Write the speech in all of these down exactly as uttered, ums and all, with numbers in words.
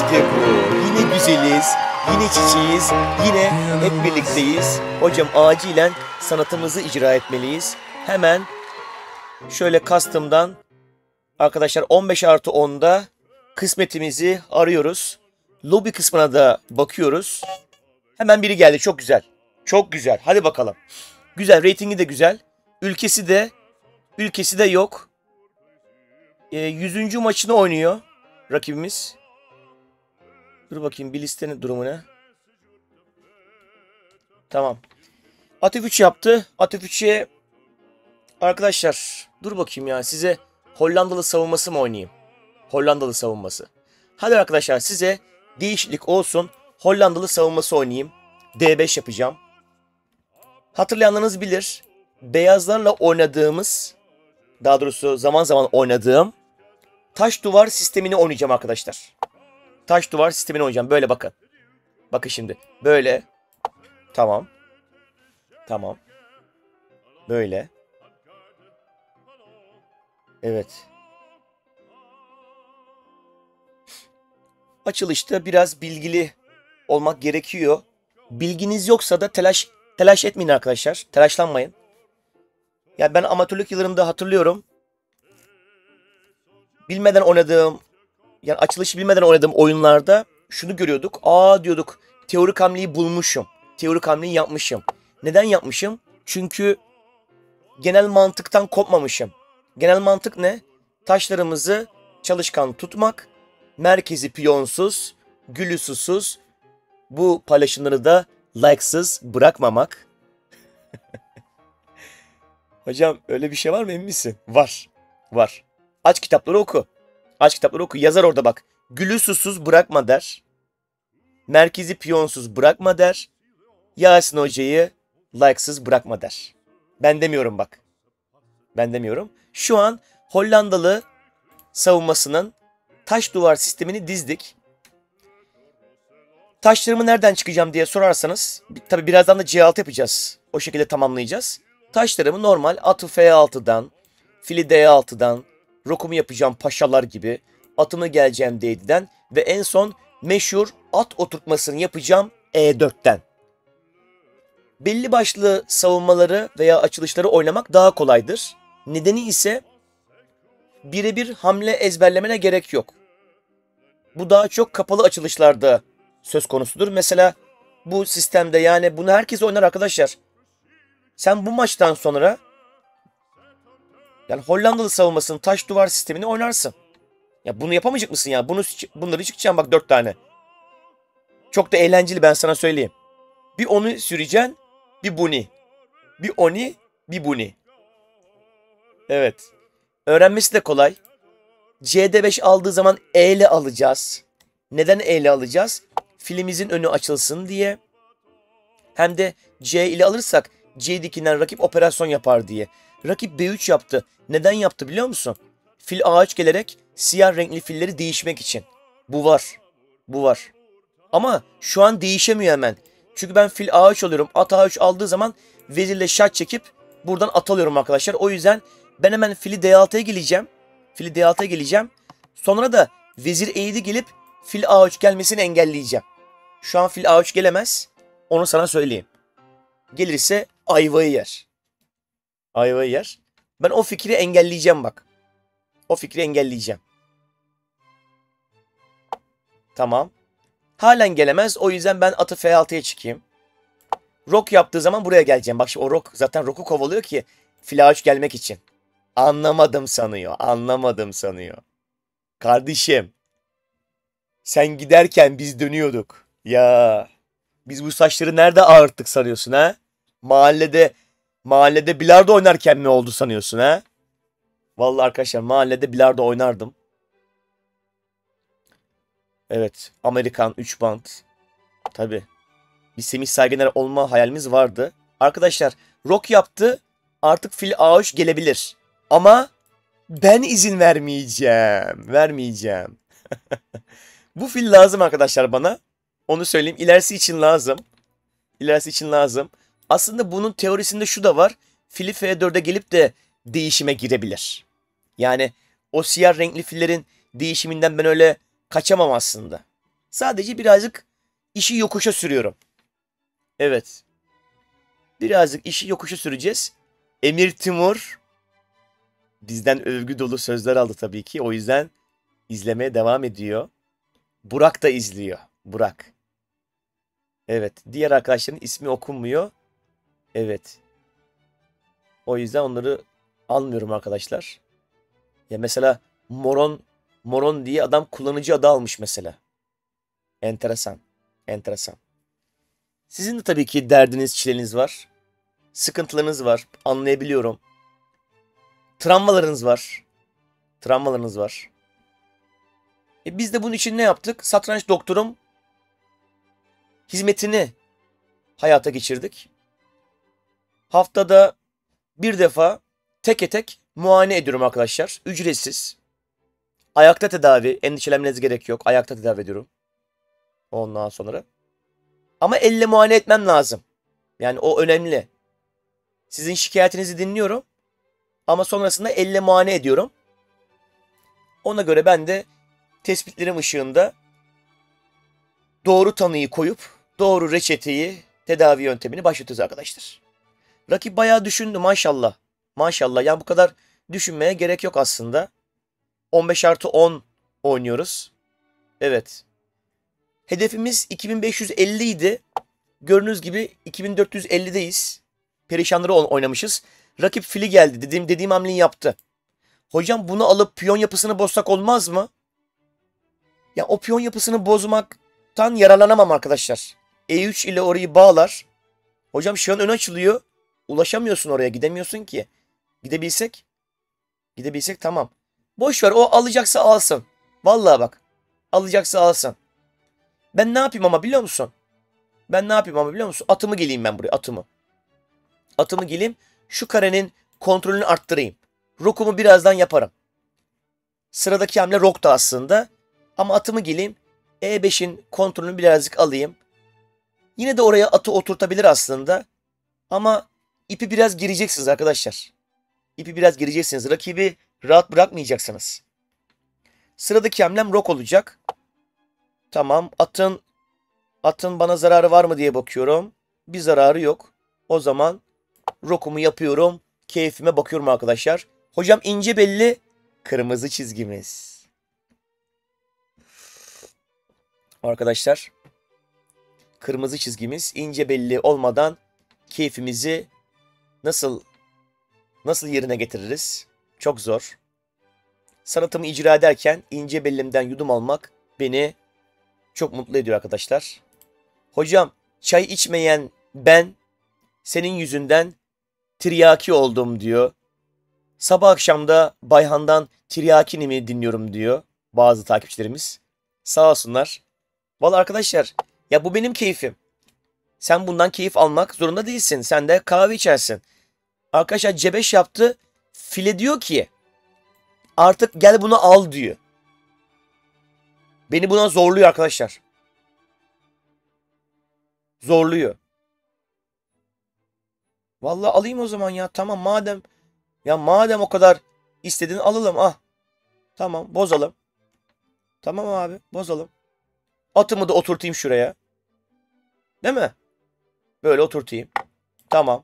İşte bu. Yine güzeliz. Yine çiçeğiz. Yine hep birlikteyiz. Hocam acilen sanatımızı icra etmeliyiz. Hemen şöyle custom'dan arkadaşlar on beş artı onda kısmetimizi arıyoruz. Lobby kısmına da bakıyoruz. Hemen biri geldi. Çok güzel. Çok güzel. Hadi bakalım. Güzel. Ratingi de güzel. Ülkesi de ülkesi de yok. E, yüzüncü maçını oynuyor rakibimiz. Dur bakayım bir listenin durumu ne? Tamam. Atıf üç yaptı. Atıf üçe arkadaşlar dur bakayım ya size Hollandalı savunması mı oynayayım? Hollandalı savunması. Hadi arkadaşlar size değişiklik olsun. Hollandalı savunması oynayayım. D beş yapacağım. Hatırlayanlarınız bilir. Beyazlarla oynadığımız, daha doğrusu zaman zaman oynadığım taş duvar sistemini oynayacağım arkadaşlar. Taş duvar sistemini oynayacağım. Böyle bakın. Bakın şimdi. Böyle. Tamam. Tamam. Böyle. Evet. Açılışta biraz bilgili olmak gerekiyor. Bilginiz yoksa da telaş telaş etmeyin arkadaşlar. Telaşlanmayın. Ya ben amatörlük yıllarımda hatırlıyorum. Bilmeden oynadığım, yani açılışı bilmeden oynadığım oyunlarda şunu görüyorduk. Aa diyorduk. Teorik hamleyi bulmuşum. Teorik hamleyi yapmışım. Neden yapmışım? Çünkü genel mantıktan kopmamışım. Genel mantık ne? Taşlarımızı çalışkan tutmak, merkezi piyonsuz, gülü susuz, bu paylaşımları da like'sız bırakmamak. Hocam öyle bir şey var mı, emin misin? Var. Var. Aç kitapları oku. Aç kitapları oku. Yazar orada bak. Gülü susuz bırakma der. Merkezi piyonsuz bırakma der. Yasin Hoca'yı like'sız bırakma der. Ben demiyorum bak. Ben demiyorum. Şu an Hollandalı savunmasının taş duvar sistemini dizdik. Taşlarımı nereden çıkacağım diye sorarsanız, tabi birazdan da C altı yapacağız. O şekilde tamamlayacağız. Taşlarımı normal atı F altıdan, fili D altıdan, rokumu yapacağım paşalar gibi, atımı geleceğim D yediden ve en son meşhur at oturtmasını yapacağım E dörtten. Belli başlı savunmaları veya açılışları oynamak daha kolaydır. Nedeni ise birebir hamle ezberlemene gerek yok. Bu daha çok kapalı açılışlarda söz konusudur. Mesela bu sistemde, yani bunu herkes oynar arkadaşlar. Sen bu maçtan sonra yani Hollandalı savunmasının taş duvar sistemini oynarsın. Ya bunu yapamayacak mısın ya? Bunu bunları çıkacağım bak dört tane. Çok da eğlenceli, ben sana söyleyeyim. Bir onu süreceksin, bir bunu. Bir oni, bir bunu. Evet. Öğrenmesi de kolay. C D beş aldığı zaman E ile alacağız. Neden E ile alacağız? Filimizin önü açılsın diye. Hem de C ile alırsak C dikinden rakip operasyon yapar diye. Rakip B üç yaptı. Neden yaptı biliyor musun? Fil A üç gelerek siyah renkli filleri değişmek için. Bu var. Bu var. Ama şu an değişemiyor hemen. Çünkü ben fil A üç alıyorum. At A üç aldığı zaman vezirle şah çekip buradan at alıyorum arkadaşlar. O yüzden ben hemen fili D altıya geleceğim. Fili D altıya geleceğim. Sonra da vezir E yedi gelip fil A üç gelmesini engelleyeceğim. Şu an fil A üç gelemez. Onu sana söyleyeyim. Gelirse ayvayı yer. Ayvayı yer. Ben o fikri engelleyeceğim bak. O fikri engelleyeceğim. Tamam. Halen gelemez. O yüzden ben atı F altıya çıkayım. Rok yaptığı zaman buraya geleceğim. Bak şimdi o rok zaten roku kovalıyor ki fil A üç gelmek için. Anlamadım sanıyor. Anlamadım sanıyor. Kardeşim. Sen giderken biz dönüyorduk. Ya biz bu saçları nerede ağırttık sanıyorsun ha? Mahallede mahallede bilardo oynarken mi oldu sanıyorsun ha? Vallahi arkadaşlar mahallede bilardo oynardım. Evet, Amerikan üç bant. Tabii. Bir Semih Saygıner olma hayalimiz vardı. Arkadaşlar rock yaptı. Artık fil A üç gelebilir. Ama ben izin vermeyeceğim. Vermeyeceğim. Bu fil lazım arkadaşlar bana. Onu söyleyeyim. İlerisi için lazım. İlerisi için lazım. Aslında bunun teorisinde şu da var. Fili F dörde gelip de değişime girebilir. Yani o siyah renkli fillerin değişiminden ben öyle kaçamam aslında. Sadece birazcık işi yokuşa sürüyorum. Evet. Birazcık işi yokuşa süreceğiz. Emir Timur bizden övgü dolu sözler aldı tabii ki. O yüzden izlemeye devam ediyor. Burak da izliyor. Burak. Evet. Diğer arkadaşların ismi okunmuyor. Evet. O yüzden onları almıyorum arkadaşlar. Ya mesela Moron Moron diye adam kullanıcı adı almış mesela. Enteresan. Enteresan. Sizin de tabii ki derdiniz, çileniz var. Sıkıntılarınız var. Anlayabiliyorum. Travmalarınız var. Travmalarınız var. E biz de bunun için ne yaptık? Satranç Doktorum hizmetini hayata geçirdik. Haftada bir defa teke tek muayene ediyorum arkadaşlar. Ücretsiz. Ayakta tedavi. Endişelenmenize gerek yok. Ayakta tedavi ediyorum. Ondan sonra. Ama elle muayene etmem lazım. Yani o önemli. Sizin şikayetinizi dinliyorum. Ama sonrasında elle muayene ediyorum. Ona göre ben de tespitlerim ışığında doğru tanıyı koyup doğru reçeteyi, tedavi yöntemini başlatıyoruz arkadaşlar. Rakip bayağı düşündü maşallah. Maşallah. Yani bu kadar düşünmeye gerek yok aslında. on beş artı on oynuyoruz. Evet. Hedefimiz iki bin beş yüz elli idi. Gördüğünüz gibi iki bin dört yüz ellideyiz. Perişanları oynamışız. Rakip fili geldi. Dediğim, dediğim hamleyi yaptı. Hocam bunu alıp piyon yapısını bozsak olmaz mı? Ya o piyon yapısını bozmaktan yararlanamam arkadaşlar. E üç ile orayı bağlar. Hocam şu an ön açılıyor. Ulaşamıyorsun oraya. Gidemiyorsun ki. Gidebilsek. Gidebilsek tamam. Boş ver. O alacaksa alsın. Vallahi bak. Alacaksa alsın. Ben ne yapayım ama biliyor musun? Ben ne yapayım ama biliyor musun? Atımı geleyim ben buraya. Atımı. Atımı geleyim. Şu karenin kontrolünü arttırayım. Rokumu birazdan yaparım. Sıradaki hamle rok da aslında. Ama atımı geleyim. E beşin kontrolünü birazcık alayım. Yine de oraya atı oturtabilir aslında. Ama ipi biraz gireceksiniz arkadaşlar. İpi biraz gireceksiniz. Rakibi rahat bırakmayacaksınız. Sıradaki hamlem rok olacak. Tamam. Atın atın bana zararı var mı diye bakıyorum. Bir zararı yok. O zaman rokumu yapıyorum. Keyfime bakıyorum arkadaşlar. Hocam ince belli kırmızı çizgimiz. Arkadaşlar kırmızı çizgimiz ince belli olmadan keyfimizi nasıl nasıl yerine getiririz? Çok zor. Sanatımı icra ederken ince bellimden yudum almak beni çok mutlu ediyor arkadaşlar. Hocam çay içmeyen ben senin yüzünden tiryaki oldum diyor. Sabah akşamda Bayhan'dan Tiryaki'ni dinliyorum diyor bazı takipçilerimiz. Sağ olsunlar. Vallahi arkadaşlar ya bu benim keyfim. Sen bundan keyif almak zorunda değilsin. Sen de kahve içersin. Arkadaşlar cebeş yaptı. File diyor ki artık gel bunu al diyor. Beni buna zorluyor arkadaşlar. Zorluyor. Vallahi alayım o zaman ya. Tamam madem ya madem o kadar istediğini alalım. Ah. Tamam bozalım. Tamam abi bozalım. Atımı da oturtayım şuraya. Değil mi? Böyle oturtayım. Tamam.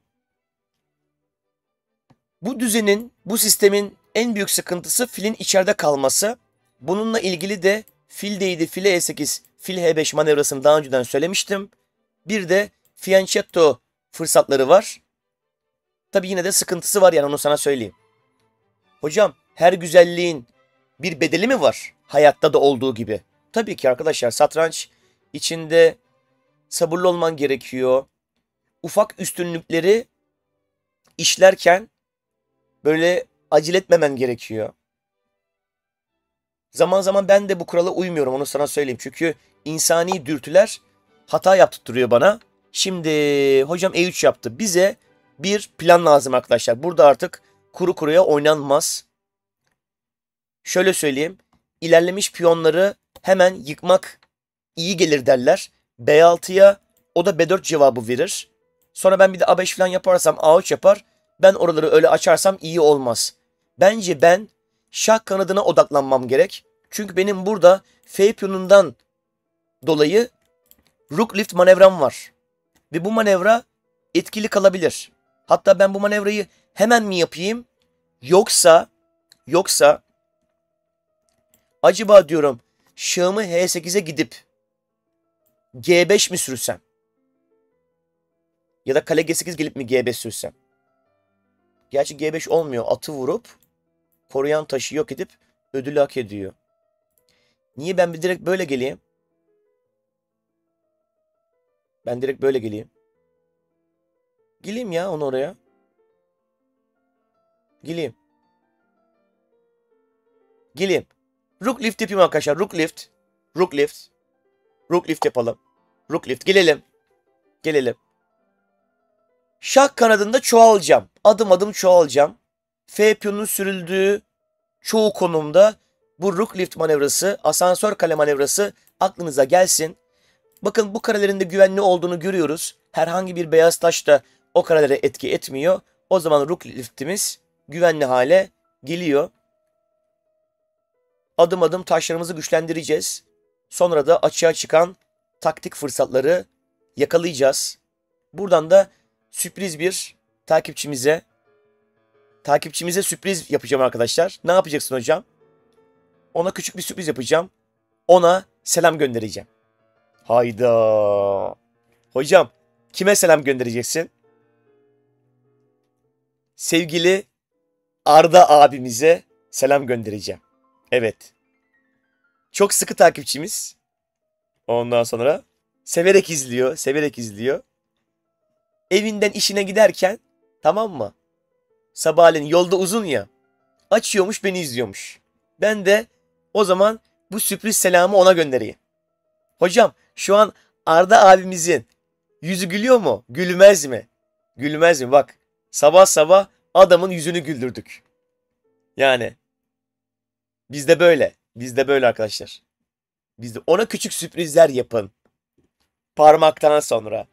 Bu düzenin, bu sistemin en büyük sıkıntısı filin içeride kalması. Bununla ilgili de fil değdi, file E sekiz, fil H beş manevrasını daha önceden söylemiştim. Bir de fianchetto fırsatları var. Tabi yine de sıkıntısı var yani onu sana söyleyeyim. Hocam her güzelliğin bir bedeli mi var? Hayatta da olduğu gibi. Tabii ki arkadaşlar satranç içinde sabırlı olman gerekiyor. Ufak üstünlükleri işlerken böyle acele etmemen gerekiyor. Zaman zaman ben de bu kurala uymuyorum onu sana söyleyeyim. Çünkü insani dürtüler hata yaptırıyor bana. Şimdi hocam E üç yaptı. Bize bir plan lazım arkadaşlar. Burada artık kuru kuruya oynanmaz. Şöyle söyleyeyim. İlerlemiş piyonları hemen yıkmak iyi gelir derler. B altıya o da B dört cevabı verir. Sonra ben bir de A beş falan yaparsam A üç yapar. Ben oraları öyle açarsam iyi olmaz. Bence ben şah kanadına odaklanmam gerek. Çünkü benim burada F piyonundan dolayı rook lift manevram var. Ve bu manevra etkili kalabilir. Hatta ben bu manevrayı hemen mi yapayım? Yoksa yoksa acaba diyorum şahımı H sekize gidip G beş mi sürsem? Ya da kale G sekiz gelip mi G beş sürsem? Gerçi G beş olmuyor. Atı vurup koruyan taşı yok edip ödülü hak ediyor. Niye ben bir direkt böyle geleyim? Ben direkt böyle geleyim. Geleyim ya onu oraya. Geleyim. Geleyim. Rook lift yapayım arkadaşlar. Rook lift. Rook lift. Rook lift yapalım. Rook lift. Gelelim. Gelelim. Şah kanadında çoğalacağım. Adım adım çoğalacağım. F piyonunun sürüldüğü çoğu konumda bu rook lift manevrası, asansör kale manevrası aklınıza gelsin. Bakın bu karelerin de güvenli olduğunu görüyoruz. Herhangi bir beyaz taş da o karelere etki etmiyor. O zaman rook liftimiz güvenli hale geliyor. Adım adım taşlarımızı güçlendireceğiz. Sonra da açığa çıkan taktik fırsatları yakalayacağız. Buradan da sürpriz bir takipçimize takipçimize sürpriz yapacağım arkadaşlar. Ne yapacaksın hocam? Ona küçük bir sürpriz yapacağım. Ona selam göndereceğim. Hayda. Hocam kime selam göndereceksin? Sevgili Arda abimize selam göndereceğim. Evet. Çok sıkı takipçimiz. Ondan sonra severek izliyor, severek izliyor. Evinden işine giderken, tamam mı? Sabahleyin yolda uzun ya. Açıyormuş, beni izliyormuş. Ben de o zaman bu sürpriz selamı ona göndereyim. Hocam şu an Arda abimizin yüzü gülüyor mu? Gülmez mi? Gülmez mi? Bak sabah sabah adamın yüzünü güldürdük. Yani biz de böyle. Biz de böyle arkadaşlar. Biz de ona küçük sürprizler yapın. Parmaktan sonra.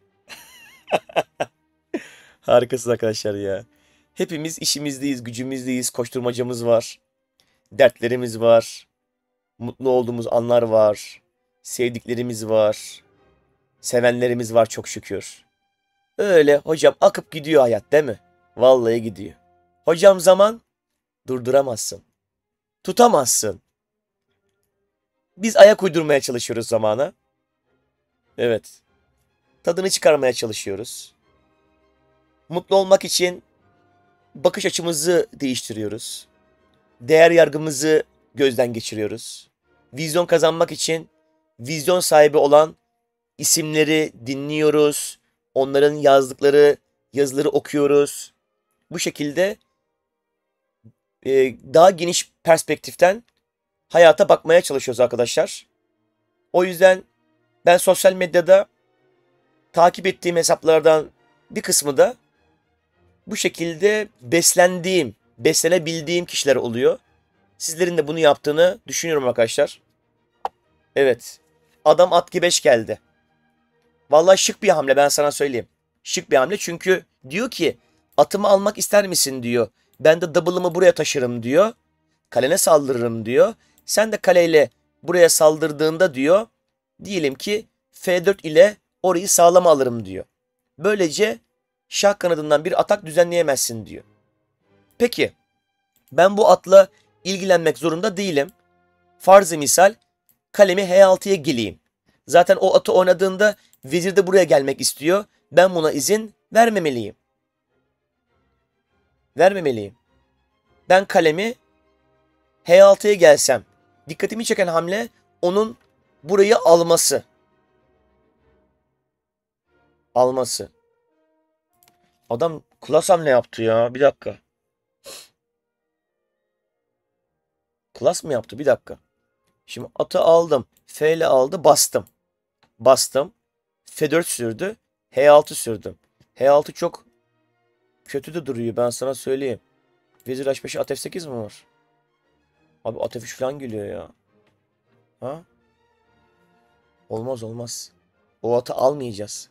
Harikasınız arkadaşlar ya. Hepimiz işimizdeyiz, gücümüzdeyiz, koşturmacamız var. Dertlerimiz var. Mutlu olduğumuz anlar var. Sevdiklerimiz var. Sevenlerimiz var çok şükür. Öyle hocam akıp gidiyor hayat değil mi? Vallahi gidiyor. Hocam zaman durduramazsın. Tutamazsın. Biz ayak uydurmaya çalışıyoruz zamana. Evet. Tadını çıkarmaya çalışıyoruz. Mutlu olmak için bakış açımızı değiştiriyoruz. Değer yargımızı gözden geçiriyoruz. Vizyon kazanmak için vizyon sahibi olan isimleri dinliyoruz. Onların yazdıkları yazıları okuyoruz. Bu şekilde e, daha geniş perspektiften hayata bakmaya çalışıyoruz arkadaşlar. O yüzden ben sosyal medyada takip ettiğim hesaplardan bir kısmı da bu şekilde beslendiğim, beslenebildiğim kişiler oluyor. Sizlerin de bunu yaptığını düşünüyorum arkadaşlar. Evet. Adam at G beş geldi. Vallahi şık bir hamle ben sana söyleyeyim. Şık bir hamle çünkü diyor ki atımı almak ister misin diyor. Ben de double'ımı buraya taşırım diyor. Kalene saldırırım diyor. Sen de kaleyle buraya saldırdığında diyor. Diyelim ki F dört ile orayı sağlama alırım diyor. Böylece şah kanadından bir atak düzenleyemezsin diyor. Peki ben bu atla ilgilenmek zorunda değilim. Farz-ı misal kalemi H altıya geleyim. Zaten o atı oynadığında vezir de buraya gelmek istiyor. Ben buna izin vermemeliyim. Vermemeliyim. Ben kalemi H altıya gelsem dikkatimi çeken hamle onun burayı alması. Alması. Adam klas hamle yaptı ya. Bir dakika. Klas mı yaptı? Bir dakika. Şimdi atı aldım. F ile aldı. Bastım. Bastım. F dört sürdü. H altı sürdüm. H altı çok kötü de duruyor. Ben sana söyleyeyim. Vezir H beş'e at F sekiz mi var? Abi at F üç falan geliyor ya. Ha? Olmaz olmaz. O atı almayacağız.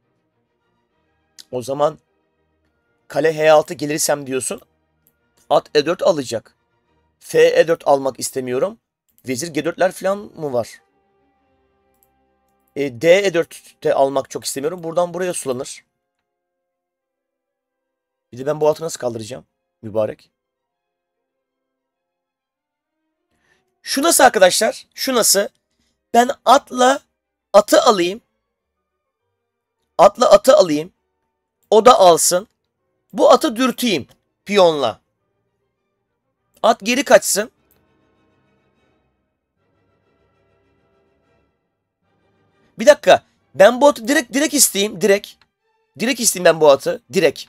O zaman kale H altı gelirsem diyorsun. At E dört alacak. F E dört almak istemiyorum. Vezir G dört'ler falan mı var? E, D E dörtte almak çok istemiyorum. Buradan buraya sulanır. Bir de ben bu atı nasıl kaldıracağım? Mübarek. Şu nasıl arkadaşlar? Şu nasıl? Ben atla atı alayım. Atla atı alayım. O da alsın. Bu atı dürteyim. Piyonla. At geri kaçsın. Bir dakika. Ben bu atı direkt direkt isteyeyim. Direkt. Direkt isteyeyim ben bu atı. Direkt.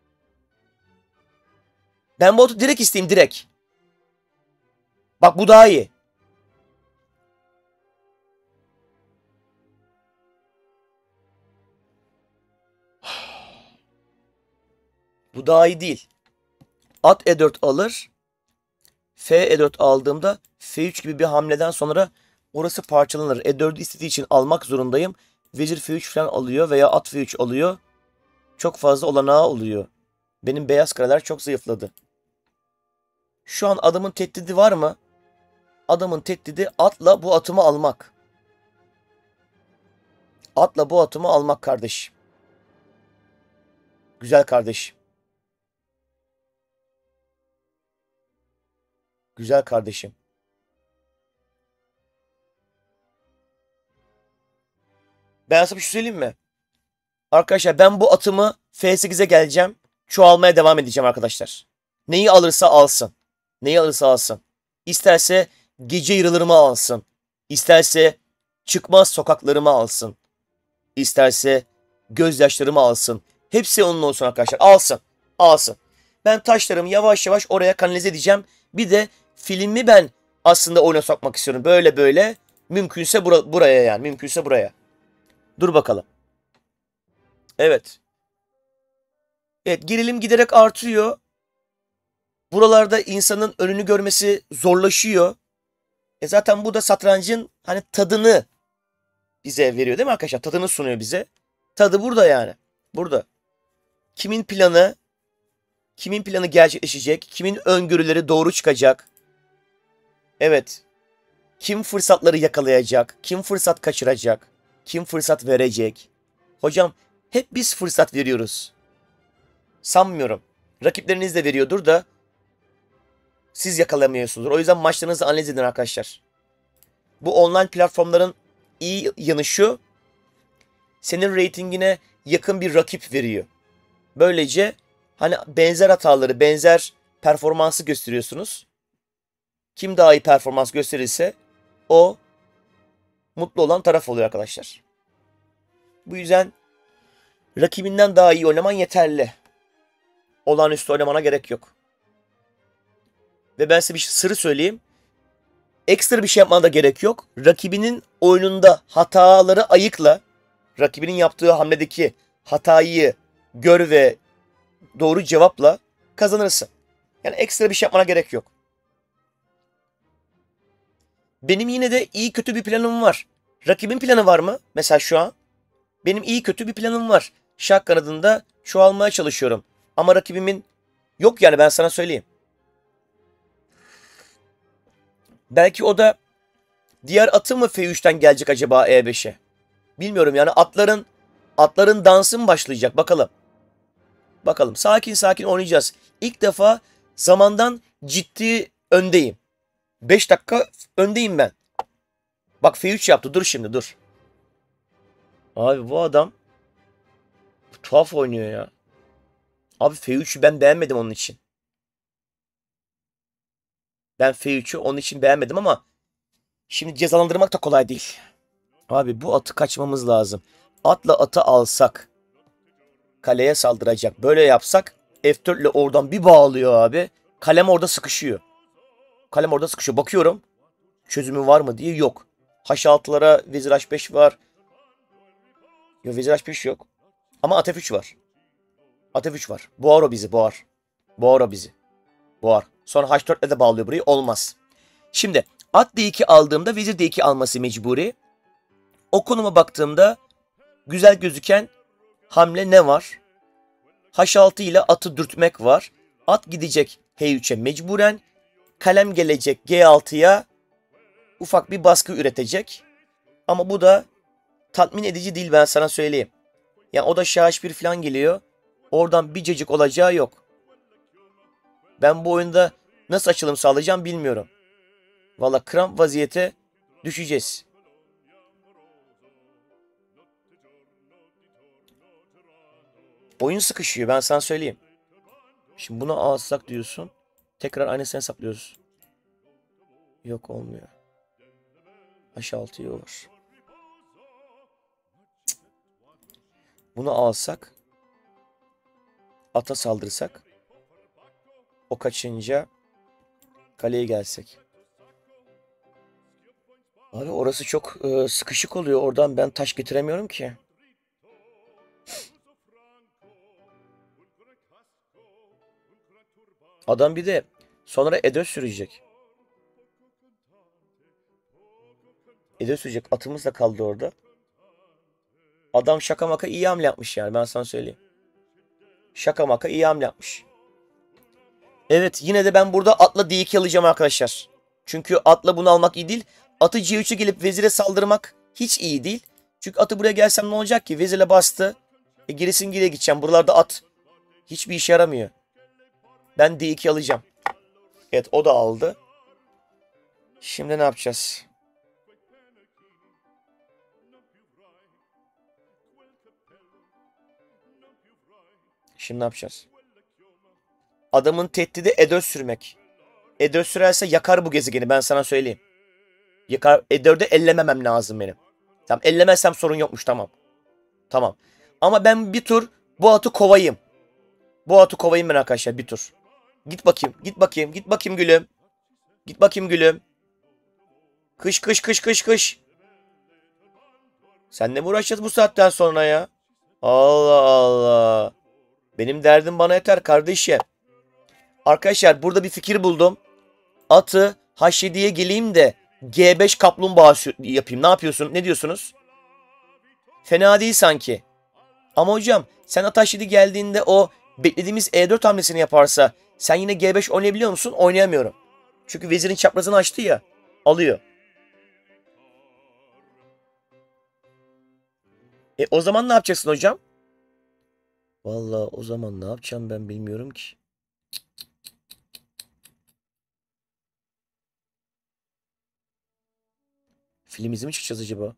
Ben bu atı direkt isteyeyim. Direkt. Bak bu daha iyi. Bu daha iyi değil. At E dört alır. F E dört aldığımda F üç gibi bir hamleden sonra orası parçalanır. E dördü istediği için almak zorundayım. Vezir F üç falan alıyor veya at F üç alıyor. Çok fazla olanağı oluyor. Benim beyaz kareler çok zayıfladı. Şu an adamın tehdidi var mı? Adamın tehdidi atla bu atımı almak. Atla bu atımı almak kardeş. Güzel kardeş. Güzel kardeşim. Ben sana bir şey söyleyeyim mi? Arkadaşlar ben bu atımı F sekize geleceğim. Çoğalmaya devam edeceğim arkadaşlar. Neyi alırsa alsın. Neyi alırsa alsın. İsterse gece yırılırımı alsın. İsterse çıkmaz sokaklarımı alsın. İsterse gözyaşlarımı alsın. Hepsi onun olsun arkadaşlar. Alsın. Alsın. Ben taşlarımı yavaş yavaş oraya kanalize edeceğim. Bir de filmi ben aslında oyuna sokmak istiyorum. Böyle böyle. Mümkünse bura buraya yani. Mümkünse buraya. Dur bakalım. Evet. Evet, gerilim giderek artıyor. Buralarda insanın önünü görmesi zorlaşıyor. E zaten bu da satrancın hani tadını bize veriyor değil mi arkadaşlar? Tadını sunuyor bize. Tadı burada yani. Burada. Kimin planı, kimin planı gerçekleşecek, kimin öngörüleri doğru çıkacak. Evet. Kim fırsatları yakalayacak, kim fırsat kaçıracak, kim fırsat verecek. Hocam hep biz fırsat veriyoruz. Sanmıyorum. Rakipleriniz de veriyordur da siz yakalamıyorsunuzdur. O yüzden maçlarınızı analiz edin arkadaşlar. Bu online platformların iyi yanı şu. Senin reytingine yakın bir rakip veriyor. Böylece hani benzer hataları, benzer performansı gösteriyorsunuz. Kim daha iyi performans gösterirse o mutlu olan taraf oluyor arkadaşlar. Bu yüzden rakibinden daha iyi oynaman yeterli. Olağanüstü oynamana gerek yok. Ve ben size bir sırrı söyleyeyim. Ekstra bir şey yapmana da gerek yok. Rakibinin oyununda hataları ayıkla. Rakibinin yaptığı hamledeki hatayı gör ve doğru cevapla kazanırsın. Yani ekstra bir şey yapmana gerek yok. Benim yine de iyi kötü bir planım var. Rakibin planı var mı? Mesela şu an. Benim iyi kötü bir planım var. Şah kanadında çoğalmaya çalışıyorum. Ama rakibimin yok yani ben sana söyleyeyim. Belki o da diğer atı mı F üçten gelecek acaba E beşe? Bilmiyorum yani atların atların dansı mı başlayacak bakalım. Bakalım sakin sakin oynayacağız. İlk defa zamandan ciddi öndeyim. beş dakika öndeyim ben. Bak F üç yaptı dur şimdi dur. Abi bu adam tuhaf oynuyor ya. Abi F üçü ben beğenmedim onun için. Ben F üçü onun için beğenmedim ama şimdi cezalandırmak da kolay değil. Abi bu atı kaçmamız lazım. Atla atı alsak kaleye saldıracak. Böyle yapsak F dört ile oradan bir bağlıyor abi. Kalem orada sıkışıyor. Kalem orada sıkışıyor. Bakıyorum çözümü var mı diye yok. H altılara vezir H beş var. Yok vezir H beş yok. Ama at F üç var. At F üç var. Boğar o bizi boğar. Boğar o bizi. Boğar. Sonra H dört ile de bağlıyor burayı. Olmaz. Şimdi at D iki aldığımda vezir D iki alması mecburi. O konuma baktığımda güzel gözüken hamle ne var? H altı ile atı dürtmek var. At gidecek H üçe mecburen. Kalem gelecek G altıya. Ufak bir baskı üretecek. Ama bu da tatmin edici değil, ben sana söyleyeyim. Yani o da şah H bir falan geliyor. Oradan bir cacık olacağı yok. Ben bu oyunda nasıl açılım sağlayacağım bilmiyorum. Valla kramp vaziyete düşeceğiz. Oyun sıkışıyor, ben sana söyleyeyim. Şimdi bunu alsak diyorsun. Tekrar aynısını hesaplıyoruz. Yok, olmuyor. H altı olur. Bunu alsak. Ata saldırsak. O kaçınca kaleye gelsek. Abi orası çok e, sıkışık oluyor. Oradan ben taş getiremiyorum ki. Adam bir de sonra E dört sürecek. E dört sürecek. Atımız da kaldı orada. Adam şaka maka iyi hamle yapmış yani, ben sana söyleyeyim. Şaka maka iyi hamle yapmış. Evet, yine de ben burada atla D iki alacağım arkadaşlar. Çünkü atla bunu almak iyi değil. Atı C üç'e gelip vezire saldırmak hiç iyi değil. Çünkü atı buraya gelsem ne olacak ki? Vezirle bastı. E gerisin geriye gideceğim. Buralarda at. Hiçbir işe yaramıyor. Ben D iki alacağım. Evet, o da aldı. Şimdi ne yapacağız? Şimdi ne yapacağız? Adamın tehdidi E dört sürmek. E dört sürerse yakar bu gezegeni, ben sana söyleyeyim. Yakar, E dört'ü ellememem lazım benim. Tamam, ellemezsem sorun yokmuş, tamam. Tamam. Ama ben bir tur bu atı kovayım. Bu atı kovayım ben arkadaşlar, bir tur. Git bakayım, git bakayım, git bakayım gülüm. Git bakayım gülüm. Kış kış kış kış kış. Sen ne mi uğraşacağız bu saatten sonra ya? Allah Allah. Benim derdim bana yeter kardeşim. Arkadaşlar burada bir fikir buldum. Atı H yedi'ye geleyim de G beş kaplumbağa yapayım. Ne yapıyorsun? Ne diyorsunuz? Fena değil sanki. Ama hocam sen at H yedi geldiğinde o beklediğimiz E dört hamlesini yaparsa sen yine G beş oynayabiliyor musun? Oynayamıyorum. Çünkü vezirin çaprazını açtı ya. Alıyor. E o zaman ne yapacaksın hocam? Vallahi o zaman ne yapacağım ben bilmiyorum ki. Film izi mi çıkacağız acaba?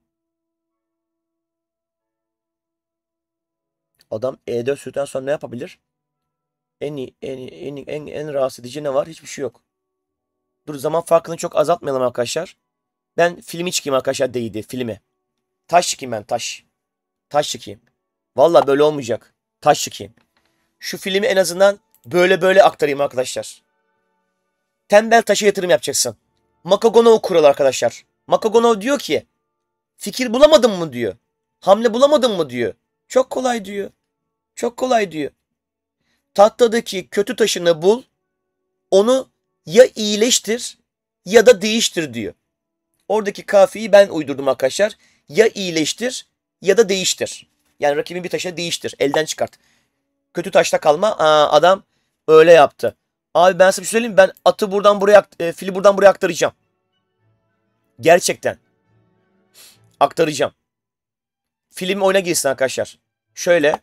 Adam E dört sürdükten sonra ne yapabilir? En iyi, en iyi, en, iyi- en, en rahatsız edici ne var? Hiçbir şey yok. Dur, zaman farkını çok azaltmayalım arkadaşlar. Ben filmi çıkayım arkadaşlar, değildi filmi. Taş çıkayım ben, taş. Taş çıkayım. Vallahi böyle olmayacak. Taş çıkayım. Şu filmi en azından böyle böyle aktarayım arkadaşlar. Tembel taşa yatırım yapacaksın. Makagonov kuralı arkadaşlar. Makagonov diyor ki fikir bulamadın mı diyor. Hamle bulamadın mı diyor. Çok kolay diyor. Çok kolay diyor. Tahtadaki kötü taşını bul. Onu ya iyileştir ya da değiştir diyor. Oradaki kafiyi ben uydurdum arkadaşlar. Ya iyileştir ya da değiştir. Yani rakibin bir taşını değiştir. Elden çıkart. Kötü taşta kalma. Aa, adam öyle yaptı. Abi ben size bir şey söyleyeyim mi? Ben atı buradan buraya, e, fili buradan buraya aktaracağım. Gerçekten. Aktaracağım. Film oyuna girsin arkadaşlar. Şöyle.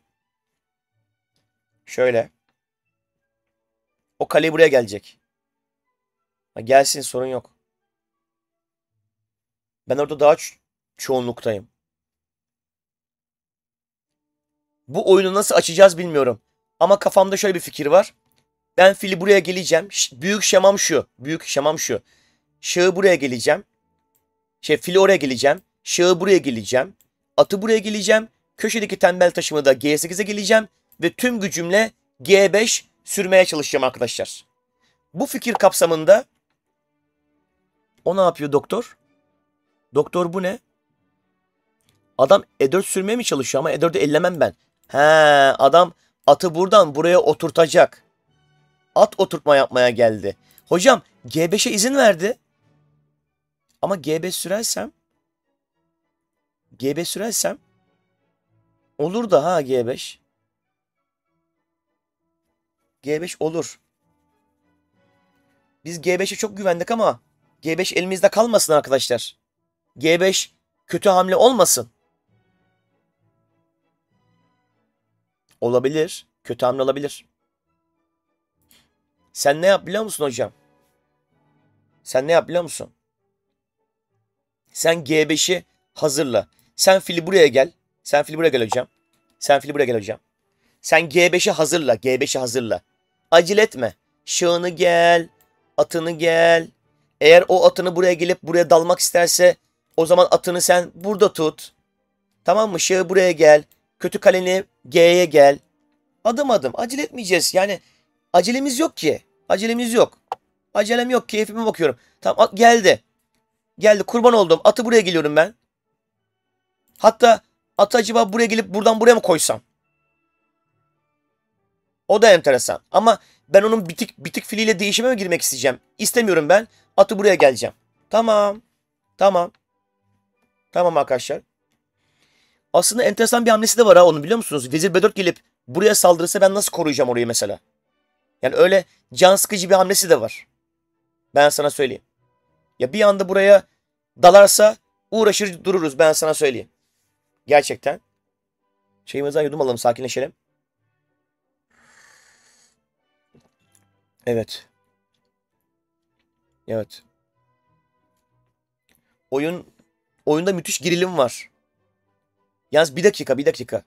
Şöyle. O kale buraya gelecek. Ha, gelsin, sorun yok. Ben orada daha ço- çoğunluktayım. Bu oyunu nasıl açacağız bilmiyorum. Ama kafamda şöyle bir fikir var. Ben fili buraya geleceğim. Ş- Büyük şemam şu. Büyük şemam şu. Şahı buraya geleceğim. Şey, fili oraya geleceğim. Şahı buraya geleceğim. Atı buraya geleceğim. Köşedeki tembel taşımı da G sekize geleceğim. Ve tüm gücümle G beş sürmeye çalışacağım arkadaşlar. Bu fikir kapsamında o ne yapıyor doktor? Doktor bu ne? Adam E dört sürmeye mi çalışıyor ama E dört'ü ellemem ben. He, adam atı buradan buraya oturtacak. At oturtma yapmaya geldi. Hocam G beşe izin verdi. Ama G beş sürersem G beş sürersem olur da ha G beş. G beş olur. Biz G beşe çok güvendik ama G beş elimizde kalmasın arkadaşlar. G beş kötü hamle olmasın. Olabilir. Kötü hamle olabilir. Sen ne yap biliyor musun hocam? Sen ne yap biliyor musun? Sen G beşi hazırla. Sen fili buraya gel. Sen fili buraya gel hocam. Sen fili buraya gel hocam. Sen G beşi hazırla. G beşi hazırla. Acele etme. Şahını gel. Atını gel. Eğer o atını buraya gelip buraya dalmak isterse o zaman atını sen burada tut. Tamam mı? Şahı buraya gel. Kötü kaleni G'ye gel. Adım adım. Acele etmeyeceğiz. Yani acelemiz yok ki. Acelemiz yok. Acelem yok. Keyfime bakıyorum. Tamam geldi. Geldi. Kurban oldum. Atı buraya geliyorum ben. Hatta atı acaba buraya gelip buradan buraya mı koysam? O da enteresan. Ama ben onun bitik bitik filiyle değişime mi girmek isteyeceğim? İstemiyorum ben. Atı buraya geleceğim. Tamam. Tamam. Tamam arkadaşlar. Aslında enteresan bir hamlesi de var ha, onu biliyor musunuz? Vezir B dört gelip buraya saldırırsa ben nasıl koruyacağım orayı mesela? Yani öyle can sıkıcı bir hamlesi de var. Ben sana söyleyeyim. Ya bir anda buraya dalarsa uğraşır dururuz, ben sana söyleyeyim. Gerçekten. Şeyimizden yudum alalım, sakinleşelim. Evet. Evet. Oyun oyunda müthiş gerilim var. Yalnız bir dakika, bir dakika.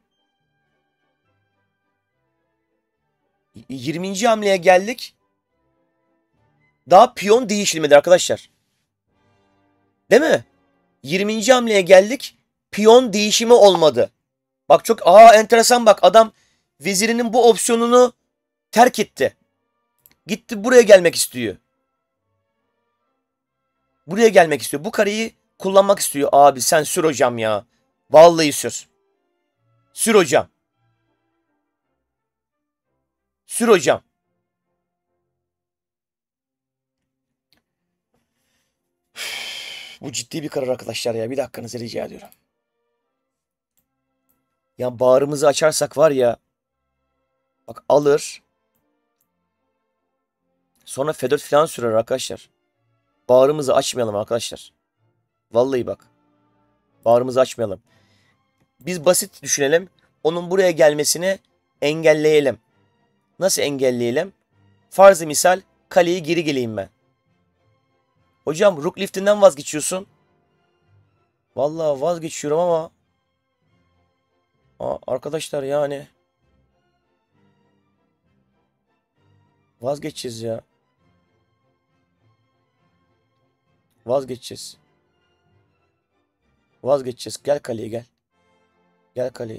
yirminci hamleye geldik. Daha piyon değişilmedi arkadaşlar. Değil mi? yirminci hamleye geldik. Piyon değişimi olmadı. Bak çok aa enteresan, bak adam vezirinin bu opsiyonunu terk etti. Gitti buraya gelmek istiyor. Buraya gelmek istiyor. Bu kareyi kullanmak istiyor. Abi sen sür hocam ya. Vallahi sür. Sür hocam. Sür hocam. Bu ciddi bir karar arkadaşlar ya. Bir dakikanızı rica ediyorum. Ya bağrımızı açarsak var ya. Bak alır. Sonra F dört falan sürer arkadaşlar. Bağrımızı açmayalım arkadaşlar. Vallahi bak. Bağrımızı açmayalım. Biz basit düşünelim. Onun buraya gelmesini engelleyelim. Nasıl engelleyelim? Farzı misal kaleye geri geleyim ben. Hocam rook liftinden vazgeçiyorsun. Vallahi vazgeçiyorum ama Aa, arkadaşlar yani vazgeçeceğiz ya. Vazgeçeceğiz. Vazgeçeceğiz. Gel kaleye gel. Gel kaleye.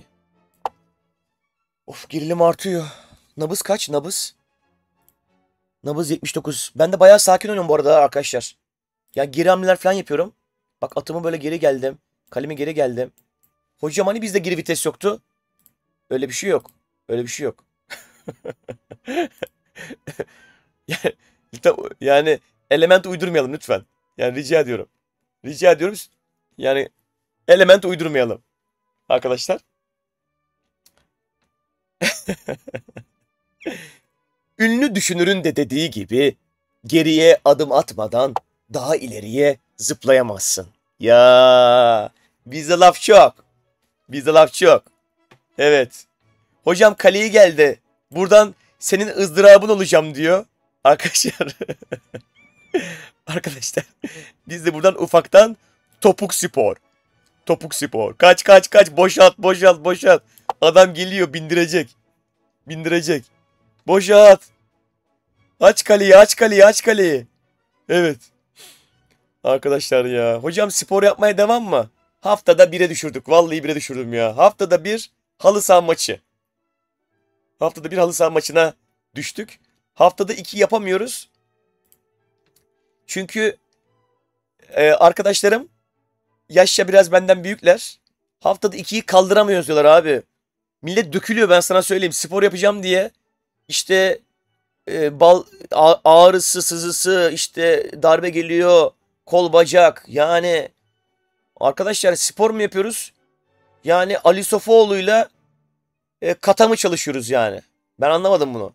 Of gerilim artıyor. Nabız kaç? Nabız. Nabız yetmiş dokuz. Ben de bayağı sakin oynuyorum bu arada arkadaşlar. Ya geri hamleler falan yapıyorum. Bak atımı böyle geri geldim. Kalemi geri geldim. Hocam hani bizde geri vites yoktu? Öyle bir şey yok. Öyle bir şey yok. Yani, yani element uydurmayalım lütfen. Yani rica ediyorum. Rica ediyorum. Yani element uydurmayalım. Arkadaşlar. Ünlü düşünürün de dediği gibi geriye adım atmadan daha ileriye zıplayamazsın. Ya bizde laf çok. Bizde laf çok. Evet. Hocam kaleye geldi. Buradan senin ızdırabın olacağım diyor. Arkadaşlar. Arkadaşlar. Biz de buradan ufaktan topuk spor. Topuk spor. Kaç kaç kaç. Boşalt boşalt boşalt. Adam geliyor bindirecek. Bindirecek. Boşalt. Aç kaleyi aç kaleyi aç kaleyi. Evet. Arkadaşlar ya. Hocam spor yapmaya devam mı? Haftada bire düşürdük. Vallahi bire düşürdüm ya. Haftada bir halı saha maçı. Haftada bir halı saha maçına düştük. Haftada iki yapamıyoruz. Çünkü e, arkadaşlarım yaşça biraz benden büyükler. Haftada ikiyi kaldıramıyoruz diyorlar abi. Millet dökülüyor, ben sana söyleyeyim. Spor yapacağım diye. İşte e, bal ağrısı, sızısı, işte darbe geliyor, kol bacak. Yani arkadaşlar spor mu yapıyoruz? Yani Ali Sofuoğlu'yla e, kata mı çalışıyoruz yani? Ben anlamadım bunu.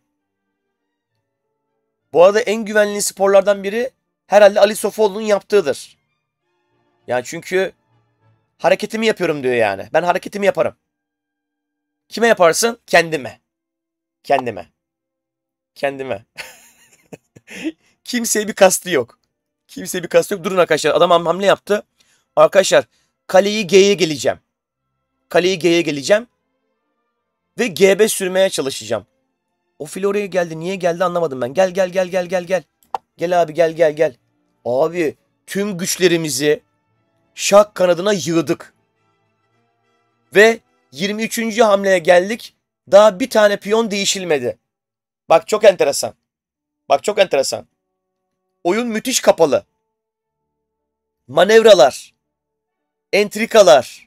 Bu arada en güvenli sporlardan biri herhalde Ali Sofuoğlu'nun yaptığıdır. Yani çünkü hareketimi yapıyorum diyor yani. Ben hareketimi yaparım. Kime yaparsın? Kendime. Kendime. Kendime. Kimseye bir kastı yok. Kimseye bir kastı yok. Durun arkadaşlar. Adam ham- hamle yaptı. Arkadaşlar kaleyi G'ye geleceğim. Kaleyi G'ye geleceğim. Ve G beş sürmeye çalışacağım. O fil oraya geldi. Niye geldi anlamadım ben. Gel gel gel gel gel gel. Gel abi gel gel gel. Abi tüm güçlerimizi şah kanadına yığdık. Ve yirmi üçüncü hamleye geldik. Daha bir tane piyon değişilmedi. Bak çok enteresan. Bak çok enteresan. Oyun müthiş kapalı. Manevralar. Entrikalar.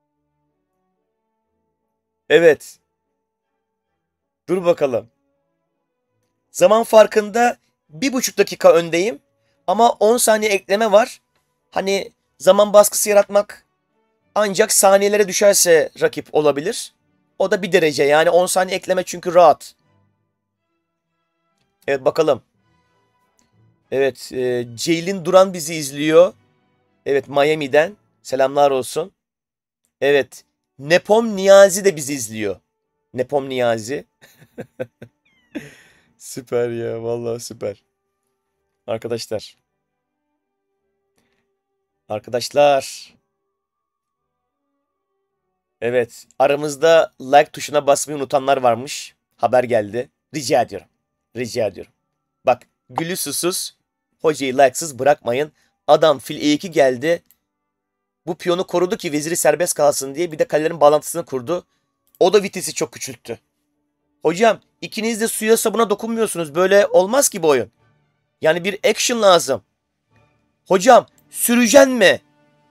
Evet. Dur bakalım. Zaman farkında bir buçuk dakika öndeyim. Ama on saniye ekleme var. Hani zaman baskısı yaratmak ancak saniyelere düşerse rakip olabilir. O da bir derece. Yani on saniye ekleme çünkü rahat. Evet bakalım. Evet. E, Ceylin Duran bizi izliyor. Evet Miami'den. Selamlar olsun. Evet. Nepom Niyazi de bizi izliyor. Nepom Niyazi. Süper ya. Vallahi süper. Arkadaşlar. Arkadaşlar. Evet. Aramızda like tuşuna basmayı unutanlar varmış. Haber geldi. Rica ediyorum. Rica ediyorum. Bak gülü susuz. Hocayı like'sız bırakmayın. Adam fil E iki geldi. Bu piyonu korudu ki veziri serbest kalsın diye. Bir de kalelerin bağlantısını kurdu. O da vitesi çok küçülttü. Hocam ikiniz de suya sabuna dokunmuyorsunuz. Böyle olmaz ki bu oyun. Yani bir action lazım. Hocam süreceksin mi?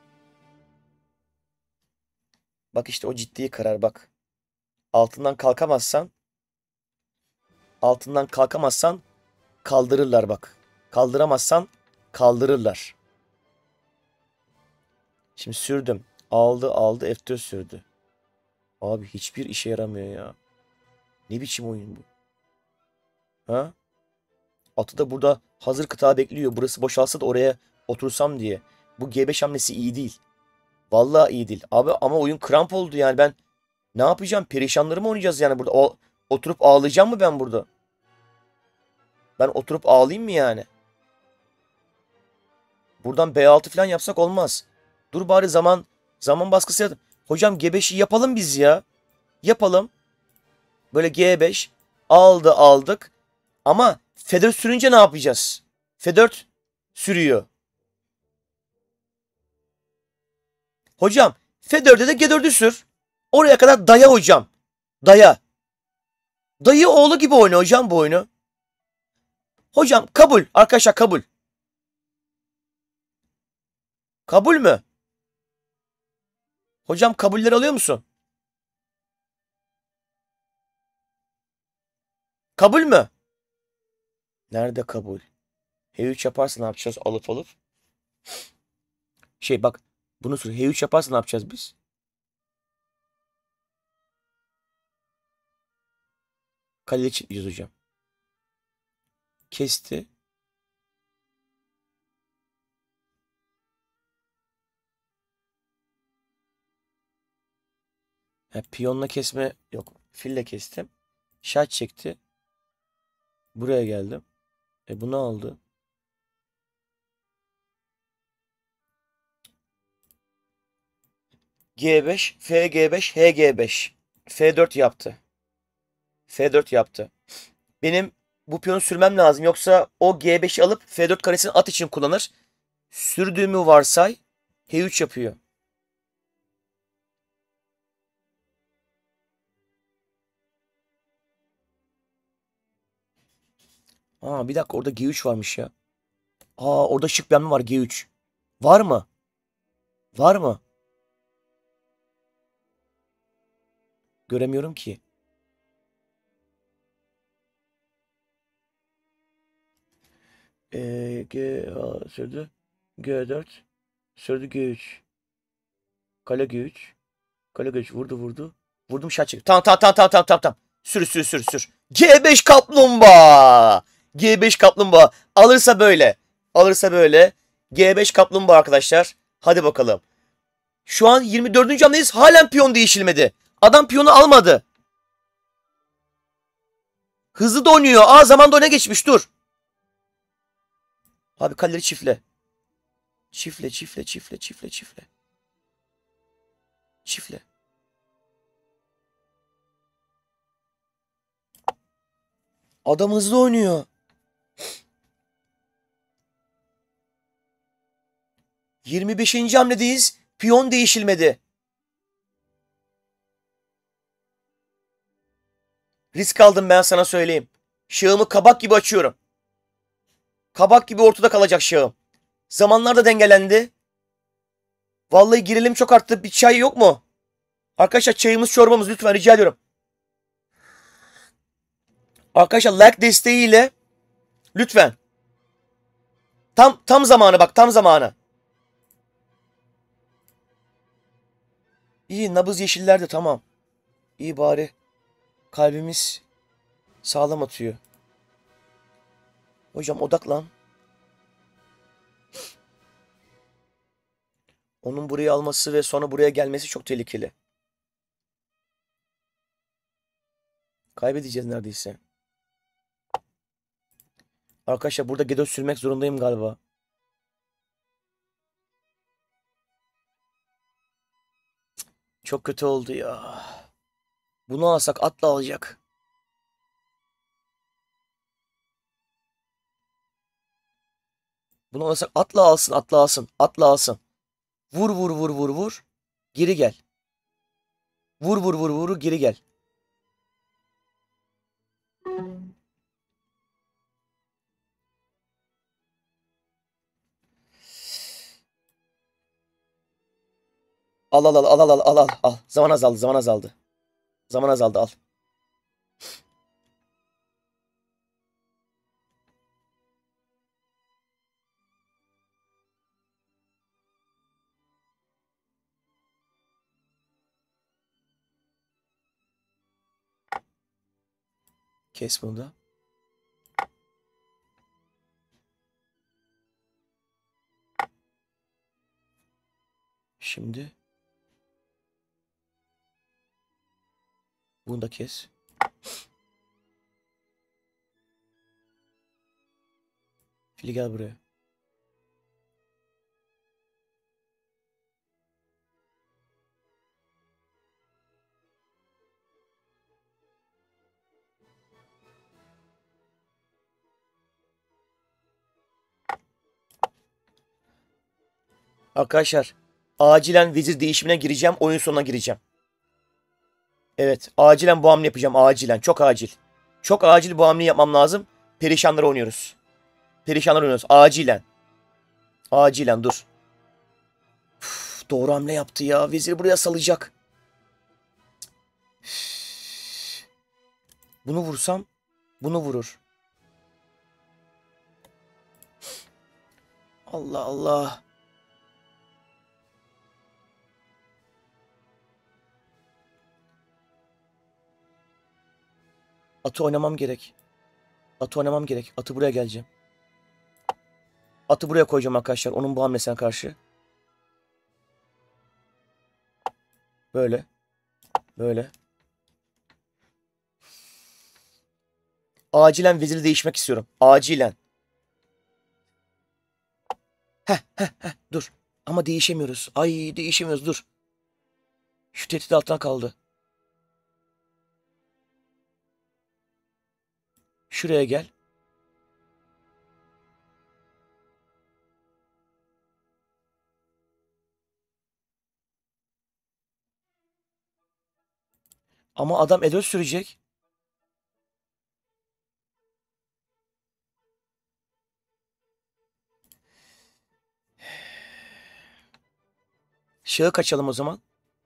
Bak işte o ciddi karar bak. Altından kalkamazsan altından kalkamazsan kaldırırlar bak. Kaldıramazsan kaldırırlar. Şimdi sürdüm. Aldı aldı F dört sürdü. Abi hiçbir işe yaramıyor ya. Ne biçim oyun bu? Ha? Atı da burada hazır kıta bekliyor. Burası boşalsa da oraya otursam diye. Bu G beş hamlesi iyi değil. Vallahi iyi değil. Abi ama oyun kramp oldu yani ben ne yapacağım? Perişanları mı oynayacağız yani burada? O, oturup ağlayacağım mı ben burada? Ben oturup ağlayayım mı yani? Buradan B altı falan yapsak olmaz. Dur bari zaman zaman baskısı yap. Hocam G beşi yapalım biz ya. Yapalım. Böyle G beş aldı aldık. Ama F dört sürünce ne yapacağız? F dört sürüyor. Hocam F dörde de G dördü sür. Oraya kadar daya hocam. Daya. Dayı oğlu gibi oyna hocam bu oyunu. Hocam kabul. Arkadaşlar kabul. Kabul mü? Hocam kabulleri alıyor musun? Kabul mü? Nerede kabul? H üç yaparsa ne yapacağız? Alıp alıp. Şey bak. Bunu sor. H üç yaparsa ne yapacağız biz? Kaleye çitleyeceğiz hocam. Kesti. Ha, piyonla kesme yok. Fille kestim. Şah çekti. Buraya geldim. E bu ne oldu? G beş, F G beş, H G beş. F dört yaptı. F dört yaptı. Benim bu piyonu sürmem lazım. Yoksa o G beşi alıp F dört karesini at için kullanır. Sürdüğümü varsay. H üç yapıyor. Aa bir dakika orada G üç varmış ya. Aa orada şık bir hamle var G üç. Var mı? Var mı? Göremiyorum ki. Ee, G a, sürdü. G dört. Sürdü G üç. Kale G üç. Kale G üç vurdu vurdu. Vurdum şah çekti. Tamam tamam tamam tamam tamam tamam. tamam. Sür sür sür sür. G beş kaplumbağa. G beş kaplumbağa. Alırsa böyle. Alırsa böyle. G beş kaplumbağa arkadaşlar. Hadi bakalım. Şu an yirmi dördüncü hamledeyiz. Halen piyon değişilmedi. Adam piyonu almadı. Hızlı da oynuyor. Aa zaman da öne geçmiş dur. Abi kaleleri çiftle. Çiftle çiftle çiftle çiftle çiftle. Çiftle. Adam hızlı oynuyor. yirmi beşinci hamledeyiz. Piyon değişilmedi. Risk aldım ben sana söyleyeyim. Şahımı kabak gibi açıyorum. Kabak gibi ortada kalacak şahım. Zamanlar da dengelendi. Vallahi gerilim çok arttı. Bir çay yok mu? Arkadaşlar çayımız çorbamız lütfen rica ediyorum. Arkadaşlar like desteğiyle lütfen. Tam tam zamanı bak tam zamanı. İyi nabız yeşillerde tamam. İyi bari. Kalbimiz sağlam atıyor. Hocam odaklan. Onun burayı alması ve sonra buraya gelmesi çok tehlikeli. Kaybedeceğiz neredeyse. Arkadaşlar burada G dört sürmek zorundayım galiba. Çok kötü oldu ya. Bunu alsak atla alacak. Bunu alsak atla alsın atla alsın atla alsın. Vur vur vur vur vur. Geri gel. Vur vur vur vur geri gel. Al al al al al al al al. Zaman azaldı zaman azaldı. Zaman azaldı al. Kes bunu da. Şimdi. Bunu da kes. Fili gel buraya. Arkadaşlar acilen vezir değişimine gireceğim. Oyun sonuna gireceğim. Evet acilen bu hamle yapacağım. Acilen çok acil. Çok acil bu hamleyi yapmam lazım. Perişanlar oynuyoruz. Perişanlar oynuyoruz. Acilen. Acilen dur. Uf, doğru hamle yaptı ya. Vezir buraya salacak. Bunu vursam bunu vurur. Allah Allah. Atı oynamam gerek. Atı oynamam gerek. Atı buraya geleceğim. Atı buraya koyacağım arkadaşlar. Onun bu hamlesine karşı. Böyle. Böyle. Acilen veziri değişmek istiyorum. Acilen. Heh heh heh dur. Ama değişemiyoruz. Ay değişemiyoruz dur. Şu tehdit altına kaldı. Şuraya gel. Ama adam E dört sürecek. Şahı kaçalım o zaman.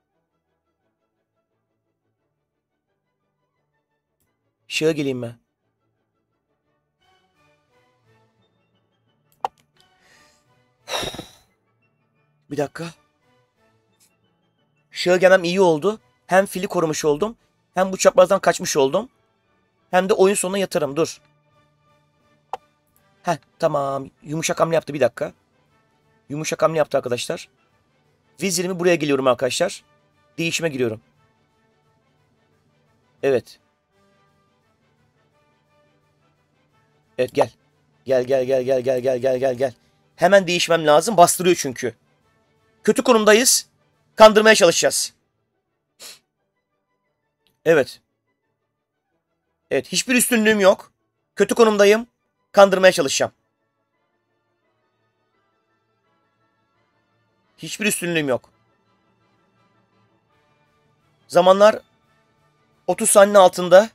Şaha geleyim ben. Bir dakika. Şaha gelmem iyi oldu. Hem fili korumuş oldum. Hem bu çaprazdan kaçmış oldum. Hem de oyun sonuna yatarım. Dur. Heh tamam. Yumuşak hamle yaptı bir dakika. Yumuşak hamle yaptı arkadaşlar. Vezirimi buraya geliyorum arkadaşlar. Değişime giriyorum. Evet. Evet gel. Gel gel gel gel gel gel gel gel gel. Hemen değişmem lazım. Bastırıyor çünkü. Kötü konumdayız. Kandırmaya çalışacağız. Evet. Evet hiçbir üstünlüğüm yok. Kötü konumdayım. Kandırmaya çalışacağım. Hiçbir üstünlüğüm yok. Zamanlar otuz saniye altında.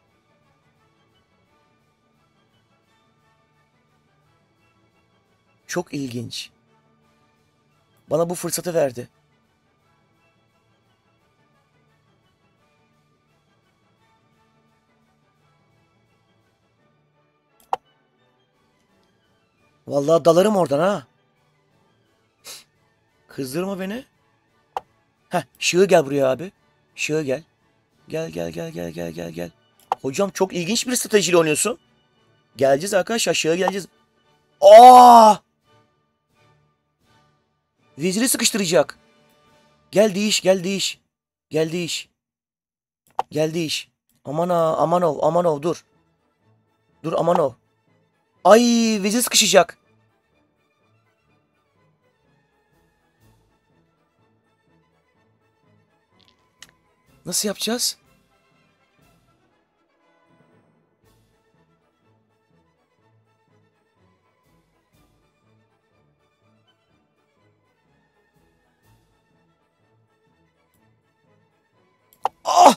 Çok ilginç. Bana bu fırsatı verdi. Vallahi dalarım oradan ha. Kızdırma beni. Heh, Şığı gel buraya abi. Şığı gel. Gel gel gel gel gel gel gel. Hocam çok ilginç bir stratejiyle oynuyorsun. Geleceğiz arkadaşlar. Şığı geleceğiz. Aa! Veziri sıkıştıracak. Gel değiş gel değiş. Gel değiş. Gel değiş. Aman ha aman ol aman ol dur. Dur aman ol. Ay vezir sıkışacak. Nasıl yapacağız? Ah!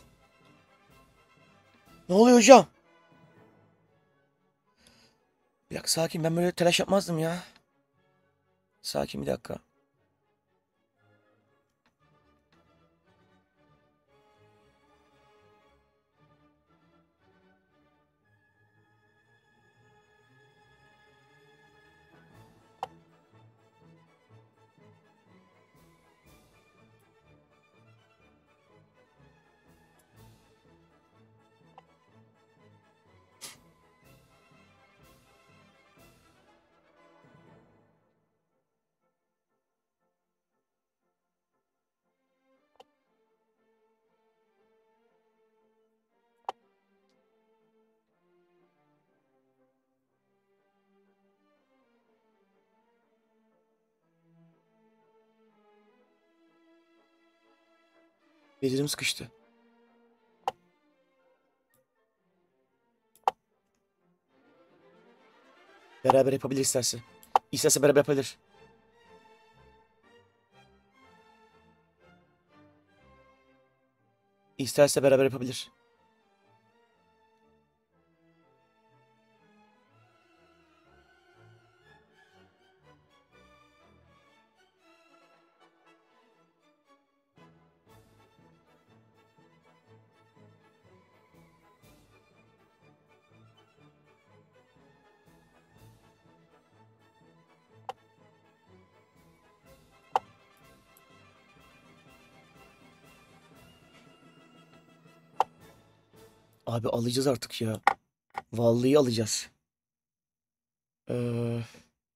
Ne oluyor hocam? Bir dakika sakin ben böyle telaş yapmazdım ya. Sakin bir dakika. Vezirim sıkıştı. Beraber yapabilir isterse. İsterse beraber yapabilir. İsterse beraber yapabilir. Abi alacağız artık ya. Vallahi alacağız. Ee,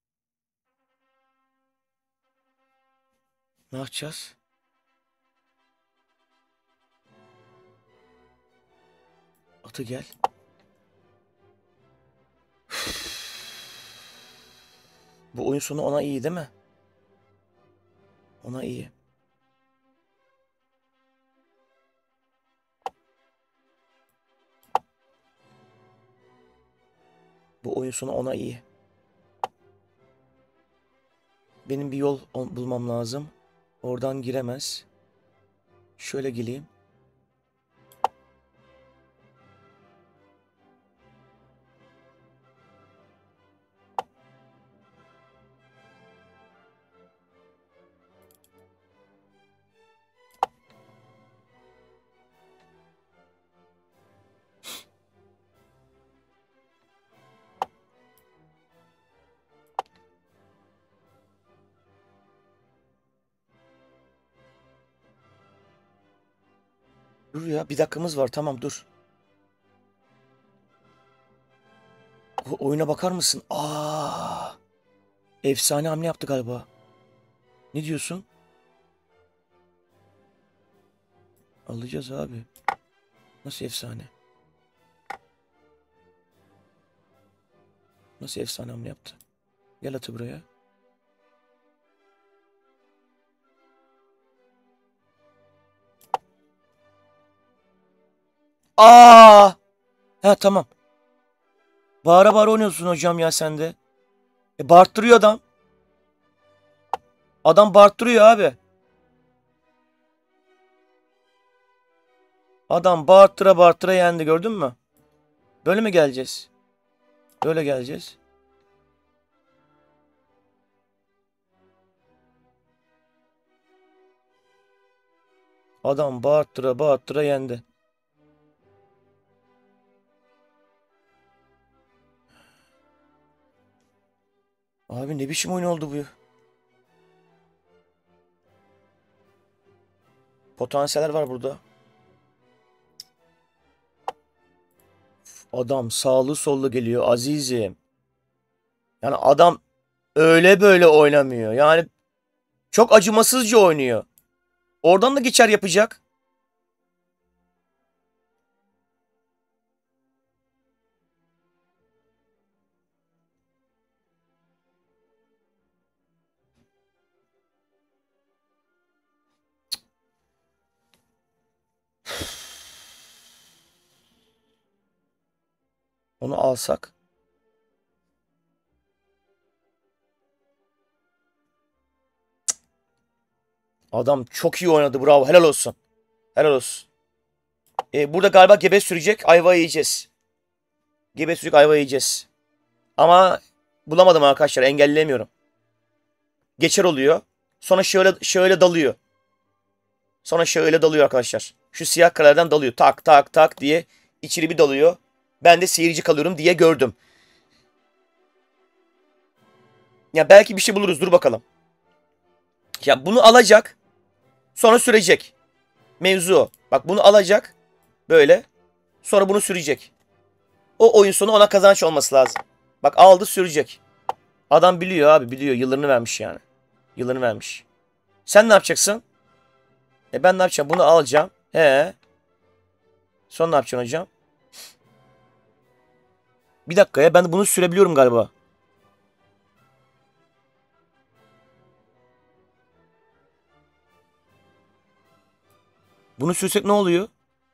ne yapacağız? Atı gel. Bu oyun sonu ona iyi değil mi? Ona iyi. Bu oyun sonu ona iyi. Benim bir yol bulmam lazım. Oradan giremez. Şöyle geleyim. Dur ya bir dakikamız var tamam dur. O oyuna bakar mısın? Aa! Efsane hamle yaptı galiba. Ne diyorsun? Alacağız abi. Nasıl efsane? Nasıl efsane hamle yaptı? Gel atı buraya. Aa! Ha tamam. Bağıra bağıra oynuyorsun hocam ya sen de. E bağırttırıyor adam. Adam bağırttırıyor abi. Adam bağırttıra bağırttıra yendi, gördün mü? Böyle mi geleceğiz? Böyle geleceğiz. Adam bağırttıra bağırttıra yendi. Abi ne biçim oyun oldu bu? Potansiyeller var burada. Adam sağlı sollu geliyor azizim. Yani adam öyle böyle oynamıyor. Yani çok acımasızca oynuyor. Oradan da geçer yapacak. Onu alsak. Adam çok iyi oynadı, bravo, helal olsun. Helal olsun. E, burada galiba gebe sürecek, ayva yiyeceğiz. Gebe sürecek, ayva yiyeceğiz. Ama bulamadım arkadaşlar, engelleyemiyorum. Geçer oluyor. Sonra şöyle şöyle dalıyor. Sonra şöyle dalıyor arkadaşlar. Şu siyah karelerden dalıyor. Tak tak tak diye içeri bir dalıyor. Ben de seyirci kalıyorum diye gördüm. Ya belki bir şey buluruz, dur bakalım. Ya bunu alacak. Sonra sürecek. Mevzu o. Bak bunu alacak. Böyle. Sonra bunu sürecek. O oyun sonu ona kazanç olması lazım. Bak aldı, sürecek. Adam biliyor abi, biliyor. Yıllarını vermiş yani. Yıllarını vermiş. Sen ne yapacaksın? E ben ne yapacağım? Bunu alacağım. He. Sonra ne yapacaksın hocam? Bir dakika ya, ben bunu sürebiliyorum galiba. Bunu sürsek ne oluyor?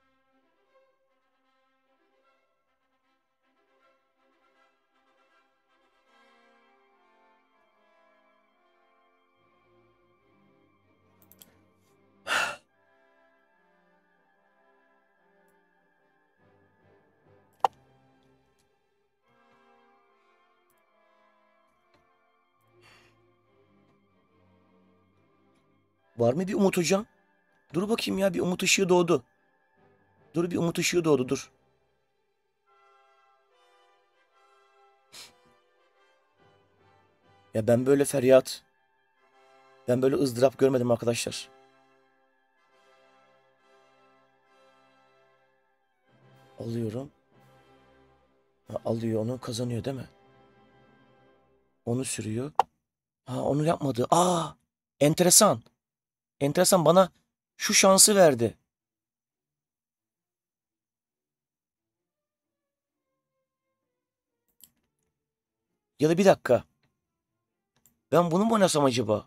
Var mı bir umut hocam? Dur bakayım ya, bir umut ışığı doğdu. Dur, bir umut ışığı doğdu, dur. Ya ben böyle feryat, ben böyle ızdırap görmedim arkadaşlar. Alıyorum. Ha, alıyor onu, kazanıyor değil mi? Onu sürüyor. Ha, onu yapmadı. Aa, enteresan. Enteresan, bana şu şansı verdi. Ya da bir dakika. Ben bunu mu oynasam acaba?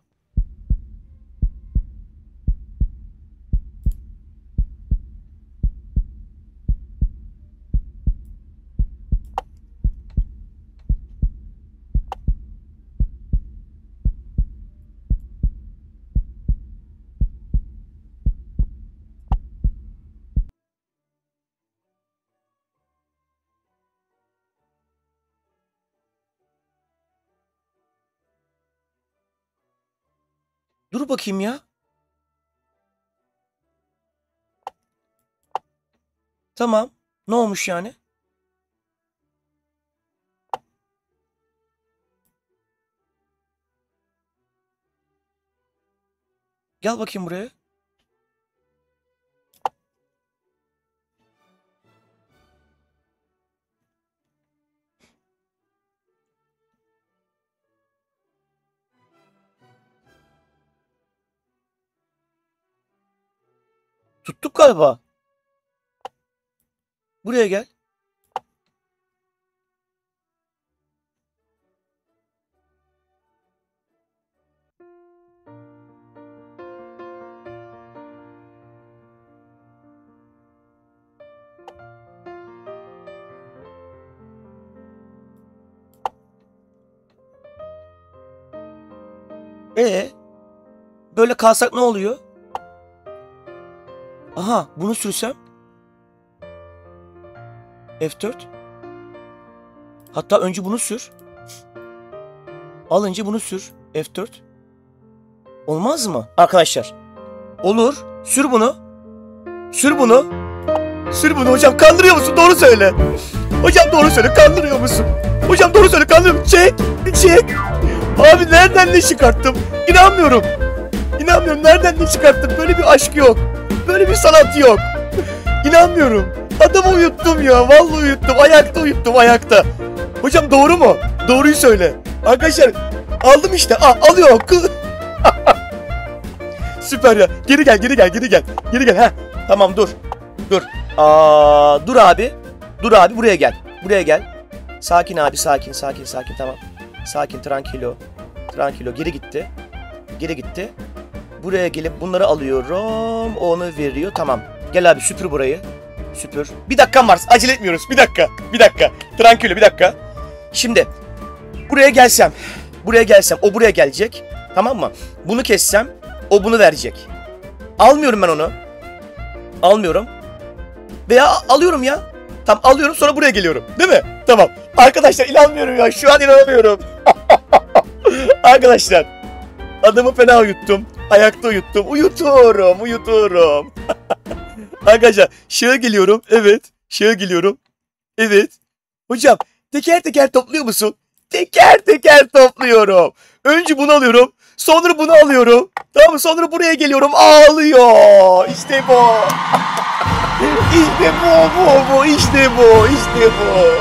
Dur bakayım ya. Tamam. Ne olmuş yani? Gel bakayım buraya. Tuttuk galiba. Buraya gel. E böyle kalsak ne oluyor? Aha, bunu sürsem. F dört. Hatta önce bunu sür. Al önce bunu sür. F dört. Olmaz mı? Arkadaşlar. Olur. Sür bunu. Sür bunu. Sür bunu hocam. Kandırıyor musun? Doğru söyle. Hocam doğru söyle. Kandırıyor musun? Hocam doğru söyle. Kandırıyor musun? Çek. Bir çek. Abi nereden ne çıkarttım? İnanmıyorum. İnanmıyorum. Nereden ne çıkarttım? Böyle bir aşk yok. Böyle bir sanat yok. İnanmıyorum. Adamı uyuttum ya. Vallahi uyuttum. Ayakta uyuttum. Ayakta. Hocam doğru mu? Doğruyu söyle. Arkadaşlar aldım işte. Aa, alıyor. Süper ya. Geri gel, geri gel, geri gel. Geri gel. Heh. Tamam dur. Dur. Aa, dur abi. Dur abi buraya gel. Buraya gel. Sakin abi, sakin, sakin, sakin. Tamam. Sakin, tranquilo. Tranquilo. Geri gitti. Geri gitti. Buraya gelip bunları alıyorum. Onu veriyor. Tamam. Gel abi süpür burayı. Süpür. Bir dakikam var. Acele etmiyoruz. Bir dakika. Bir dakika. Tranquilo bir dakika. Şimdi buraya gelsem. Buraya gelsem. O buraya gelecek. Tamam mı? Bunu kessem. O bunu verecek. Almıyorum ben onu. Almıyorum. Veya alıyorum ya. Tamam alıyorum sonra buraya geliyorum. Değil mi? Tamam. Arkadaşlar inanmıyorum ya. Şu an inanamıyorum. Arkadaşlar. Adamı fena uyuttum. Ayakta uyuttum. Uyutuyorum. Uyutuyorum. Arkadaşlar şeye geliyorum. Evet. Şeye geliyorum. Evet. Hocam teker teker topluyor musun? Teker teker topluyorum. Önce bunu alıyorum. Sonra bunu alıyorum. Tamam mı? Sonra buraya geliyorum. Ağlıyor. İşte bu. İşte bu, bu, bu. İşte bu. İşte bu.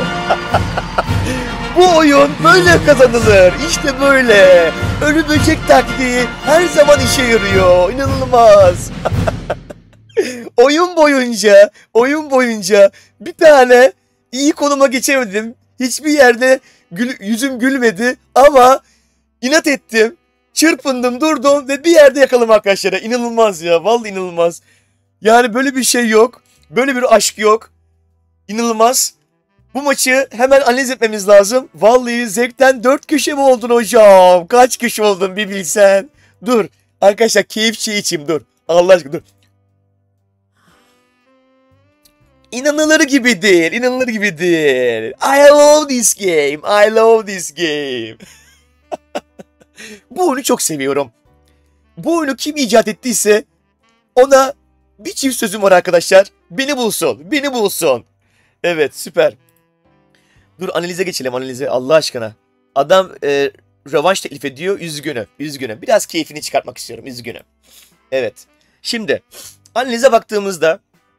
Bu oyun böyle kazanılır. İşte böyle. Ölü böcek taktiği her zaman işe yarıyor. İnanılmaz. Oyun boyunca, oyun boyunca bir tane iyi konuma geçemedim. Hiçbir yerde gül, yüzüm gülmedi ama inat ettim. Çırpındım, durdum ve bir yerde yakaladım arkadaşlar. İnanılmaz ya, vallahi inanılmaz. Yani böyle bir şey yok. Böyle bir aşk yok. İnanılmaz. Bu maçı hemen analiz etmemiz lazım. Vallahi zevkten dört köşe mi oldun hocam? Kaç köşe oldun bir bilsen. Dur. Arkadaşlar keyif şey içeyim dur. Allah aşkına dur. İnanılır gibi değil. İnanılır gibi değil. I love this game. I love this game. Bu oyunu çok seviyorum. Bu oyunu kim icat ettiyse ona bir çift sözüm var arkadaşlar. Beni bulsun. Beni bulsun. Evet süper. Dur analize geçelim analize Allah aşkına. Adam e, rövanş teklif ediyor. Üzgünüm. Üzgünüm. Biraz keyfini çıkartmak istiyorum. Üzgünüm. Evet. Şimdi analize baktığımızda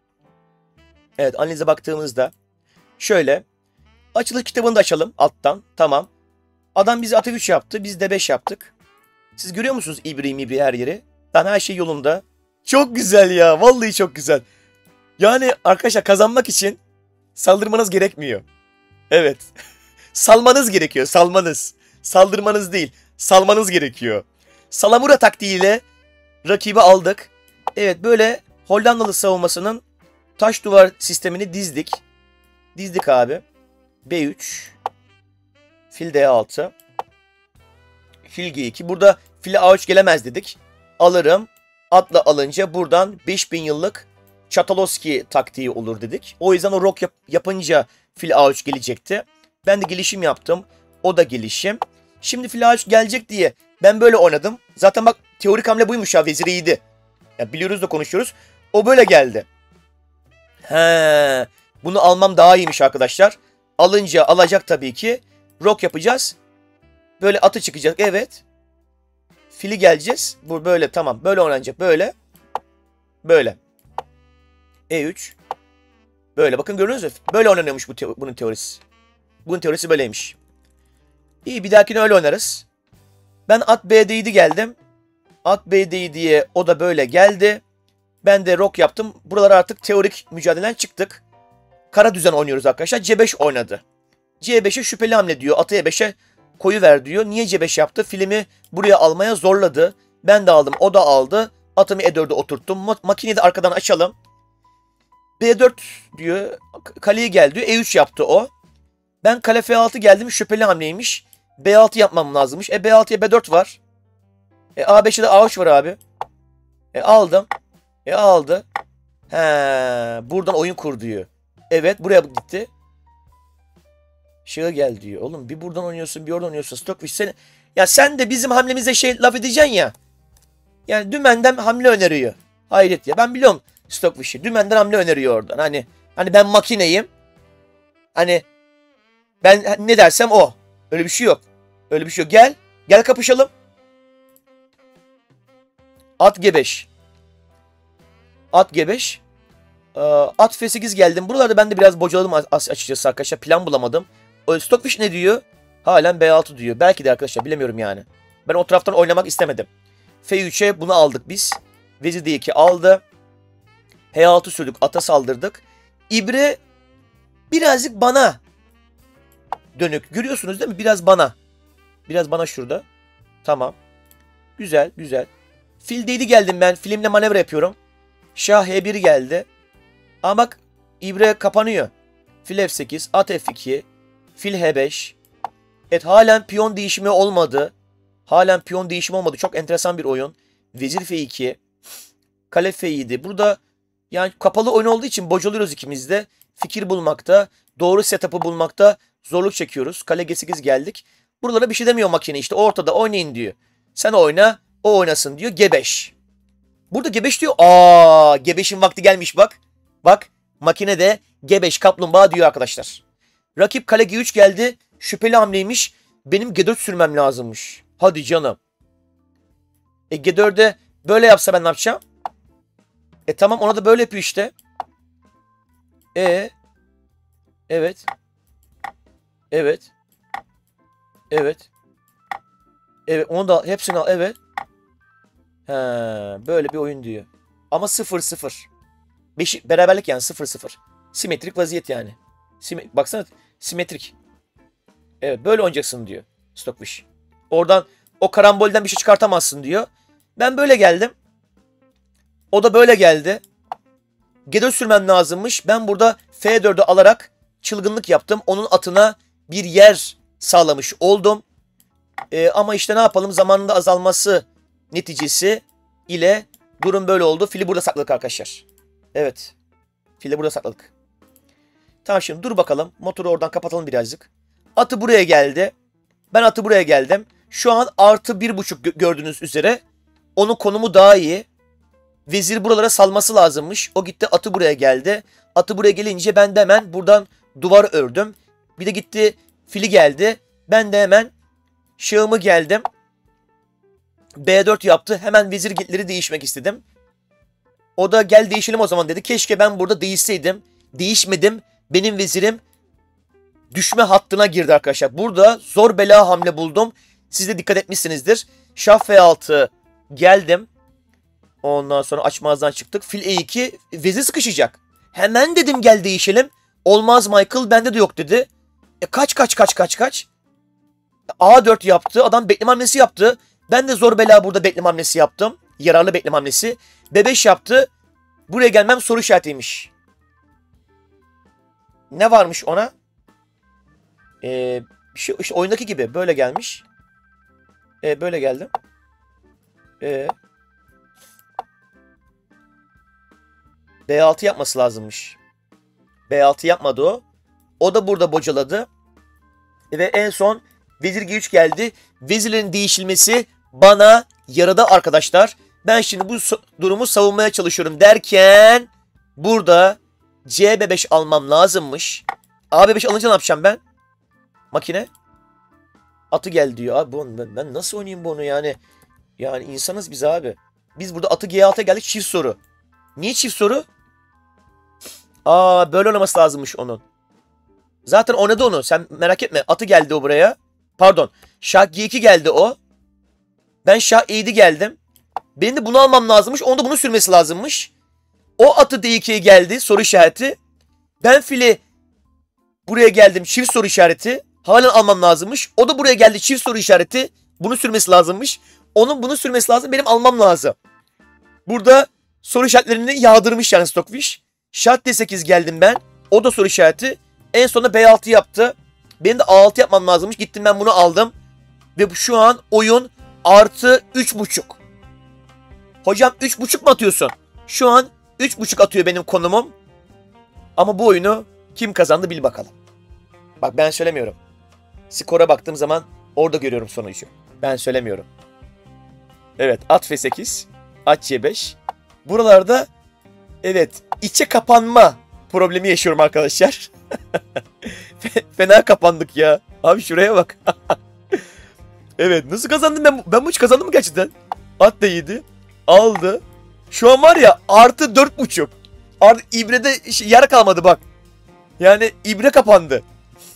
Evet analize baktığımızda şöyle açılış kitabını da açalım alttan. Tamam. Adam bize atı üç yaptı. Biz de beş yaptık. Siz görüyor musunuz ibri mibri her yeri? Tamam her şey yolunda. Çok güzel ya. Vallahi çok güzel. Yani arkadaşlar kazanmak için saldırmanız gerekmiyor. Evet. Salmanız gerekiyor. Salmanız. Saldırmanız değil. Salmanız gerekiyor. Salamura taktiğiyle rakibi aldık. Evet böyle Hollandalı savunmasının taş duvar sistemini dizdik. Dizdik abi. B üç. Fil D altı. Fil G iki. Burada file A üç gelemez dedik. Alırım. Atla alınca buradan beş bin yıllık Çatalowski taktiği olur dedik. O yüzden o rok yap yapınca fil A üç gelecekti. Ben de gelişim yaptım. O da gelişim. Şimdi fil A üç gelecek diye ben böyle oynadım. Zaten bak teorik hamle buymuş ya. Vezir iyiydi. Ya biliyoruz da konuşuyoruz. O böyle geldi. He, bunu almam daha iyiymiş arkadaşlar. Alınca alacak tabii ki. Rok yapacağız. Böyle atı çıkacak. Evet. Fili geleceğiz. Bu böyle tamam. Böyle oynanacak. Böyle. Böyle. E üç. Böyle. Bakın gördünüz mü? Böyle oynanıyormuş bu te bunun teorisi. Bunun teorisi böyleymiş. İyi bir dahakine öyle oynarız. Ben at B D yedi geldim. At B D yediye o da böyle geldi. Ben de rok yaptım. Buralara artık teorik mücadeleden çıktık. Kara düzen oynuyoruz arkadaşlar. C beş oynadı. C beşe şüpheli hamle diyor. Atı E beşe koyuver diyor. Niye C beş yaptı? Filmi buraya almaya zorladı. Ben de aldım. O da aldı. Atımı E dörde oturttum. Makineyi de arkadan açalım. B dört diyor. Kaleye gel diyor. E üç yaptı o. Ben kale F altı geldim. Şüpheli hamleymiş. B altı yapmam lazımmış. E B altıya B dört var. E A beşte de A üç var abi. E aldım. E aldı. He, buradan oyun kur diyor. Evet, buraya gitti. Şığı gel diyor. Oğlum bir buradan oynuyorsun, bir oradan oynuyorsun. Stockfish seni... Ya sen de bizim hamlemize şey laf edeceksin ya. Yani dümenden hamle öneriyor. Hayret ya. Ben biliyorum Stockfish'i. Dümenden hamle öneriyor oradan. Hani hani ben makineyim. Hani ben ne dersem o. Öyle bir şey yok. Öyle bir şey yok. Gel. Gel kapışalım. At G beş. At G beş. At F sekiz geldim. Buralarda ben de biraz bocaladım açıkçası arkadaşlar. Plan bulamadım. Stockfish ne diyor? Halen B altı diyor. Belki de arkadaşlar bilemiyorum yani. Ben o taraftan oynamak istemedim. F üçe bunu aldık biz. Vezir D iki aldı. H altı sürdük. Ata saldırdık. İbre birazcık bana dönük. Görüyorsunuz değil mi? Biraz bana. Biraz bana şurada. Tamam. Güzel güzel. Fil D yedi geldim ben. Filimle manevra yapıyorum. Şah H bir geldi. Ama bak İbre kapanıyor. Fil F sekiz. At F iki. Fil H beş. Evet halen piyon değişimi olmadı. Halen piyon değişimi olmadı. Çok enteresan bir oyun. Vezir F iki. Kale F yedi. Burada yani kapalı oyun olduğu için bocalıyoruz ikimiz de. Fikir bulmakta, doğru setup'ı bulmakta zorluk çekiyoruz. Kale G sekiz geldik. Buralara bir şey demiyor makine. İşte ortada oynayın diyor. Sen oyna, o oynasın diyor. G beş. Burada G beş diyor. Aa, G beşin vakti gelmiş bak. Bak makinede G beş kaplumbağa diyor arkadaşlar. Rakip kale G üç geldi. Şüpheli hamleymiş. Benim G dört sürmem lazımmış. Hadi canım. E G dörde böyle yapsa ben ne yapacağım? E tamam ona da böyle yapıyor işte. E evet. Evet. Evet. Evet onu da hepsini al. Evet. He, böyle bir oyun diyor. Ama sıfır sıfır. Beşi, beraberlik yani sıfır sıfır. Simetrik vaziyet yani. Sim Baksana simetrik. Evet böyle oynayacaksın diyor Stockfish. Oradan o karambolden bir şey çıkartamazsın diyor. Ben böyle geldim. O da böyle geldi. G dört sürmem lazımmış. Ben burada F dördü alarak çılgınlık yaptım. Onun atına bir yer sağlamış oldum. Ee, ama işte ne yapalım zamanında azalması neticesi ile durum böyle oldu. Fili burada sakladık arkadaşlar. Evet. Fili burada sakladık. Tamam şimdi dur bakalım. Motoru oradan kapatalım birazcık. Atı buraya geldi. Ben atı buraya geldim. Şu an artı bir buçuk gördüğünüz üzere. Onun konumu daha iyi. Vezir buralara salması lazımmış. O gitti atı buraya geldi. Atı buraya gelince ben de hemen buradan duvar ördüm. Bir de gitti fili geldi. Ben de hemen şahımı geldim. B dört yaptı. Hemen vezir gitleri değişmek istedim. O da gel değişelim o zaman dedi. Keşke ben burada değişseydim. Değişmedim. Benim vezirim düşme hattına girdi arkadaşlar. Burada zor bela hamle buldum. Siz de dikkat etmişsinizdir. Şah F altı geldim. Ondan sonra açmazdan çıktık. Fil E iki vezir sıkışacak. Hemen dedim gel değişelim. Olmaz Michael bende de yok dedi. E kaç kaç kaç kaç kaç. A dört yaptı. Adam bekleme hamlesi yaptı. Ben de zor bela burada bekleme hamlesi yaptım. Yararlı bekleme hamlesi. B beş yaptı. Buraya gelmem soru işaretiymiş. Ne varmış ona? Ee, şu, işte oyundaki gibi böyle gelmiş. Ee, böyle geldim. Ee, B altı yapması lazımmış. B altı yapmadı o. O da burada bocaladı. Ve en son vezir G üç geldi. Vezirlerin değişilmesi bana yaradı arkadaşlar. Ben şimdi bu durumu savunmaya çalışıyorum derken burada C B beş almam lazımmış. A B beş alınca ne yapacağım ben? Makine. Atı gel diyor. Abi bu, ben, ben nasıl oynayayım bunu yani? Yani insanız biz abi. Biz burada atı G altıya geldik çift soru. Niye çift soru? Aa böyle oynaması lazımmış onun. Zaten oynadı onu. Sen merak etme. Atı geldi o buraya. Pardon. Şah G iki geldi o. Ben Şah E yedi geldim. Benim de bunu almam lazımmış. Onun da bunu sürmesi lazımmış. O atı D ikiye geldi. Soru işareti. Ben fili buraya geldim. Çift soru işareti. Halen almam lazımmış. O da buraya geldi. Çift soru işareti. Bunu sürmesi lazımmış. Onun bunu sürmesi lazım. Benim almam lazım. Burada soru işaretlerini yağdırmış yani Stockfish. Şah D sekiz geldim ben. O da soru işareti. En sonunda B altı yaptı. Benim de A altı yapmam lazımmış. Gittim ben bunu aldım. Ve şu an oyun artı üç buçuk. Hocam üç buçuk mu atıyorsun? Şu an üç buçuk atıyor benim konumum. Ama bu oyunu kim kazandı bil bakalım. Bak ben söylemiyorum. Skora baktığım zaman orada görüyorum sonucu. Ben söylemiyorum. Evet, at F sekiz, at C beş. Buralarda evet içe kapanma problemi yaşıyorum arkadaşlar. Fena kapandık ya. Abi şuraya bak. Evet, nasıl kazandım ben? Ben bu hiç kazandım mı gerçekten? At da yedi. Aldı. Şu an var ya artı dört buçuk. Artık ibrede yer kalmadı bak. Yani ibre kapandı.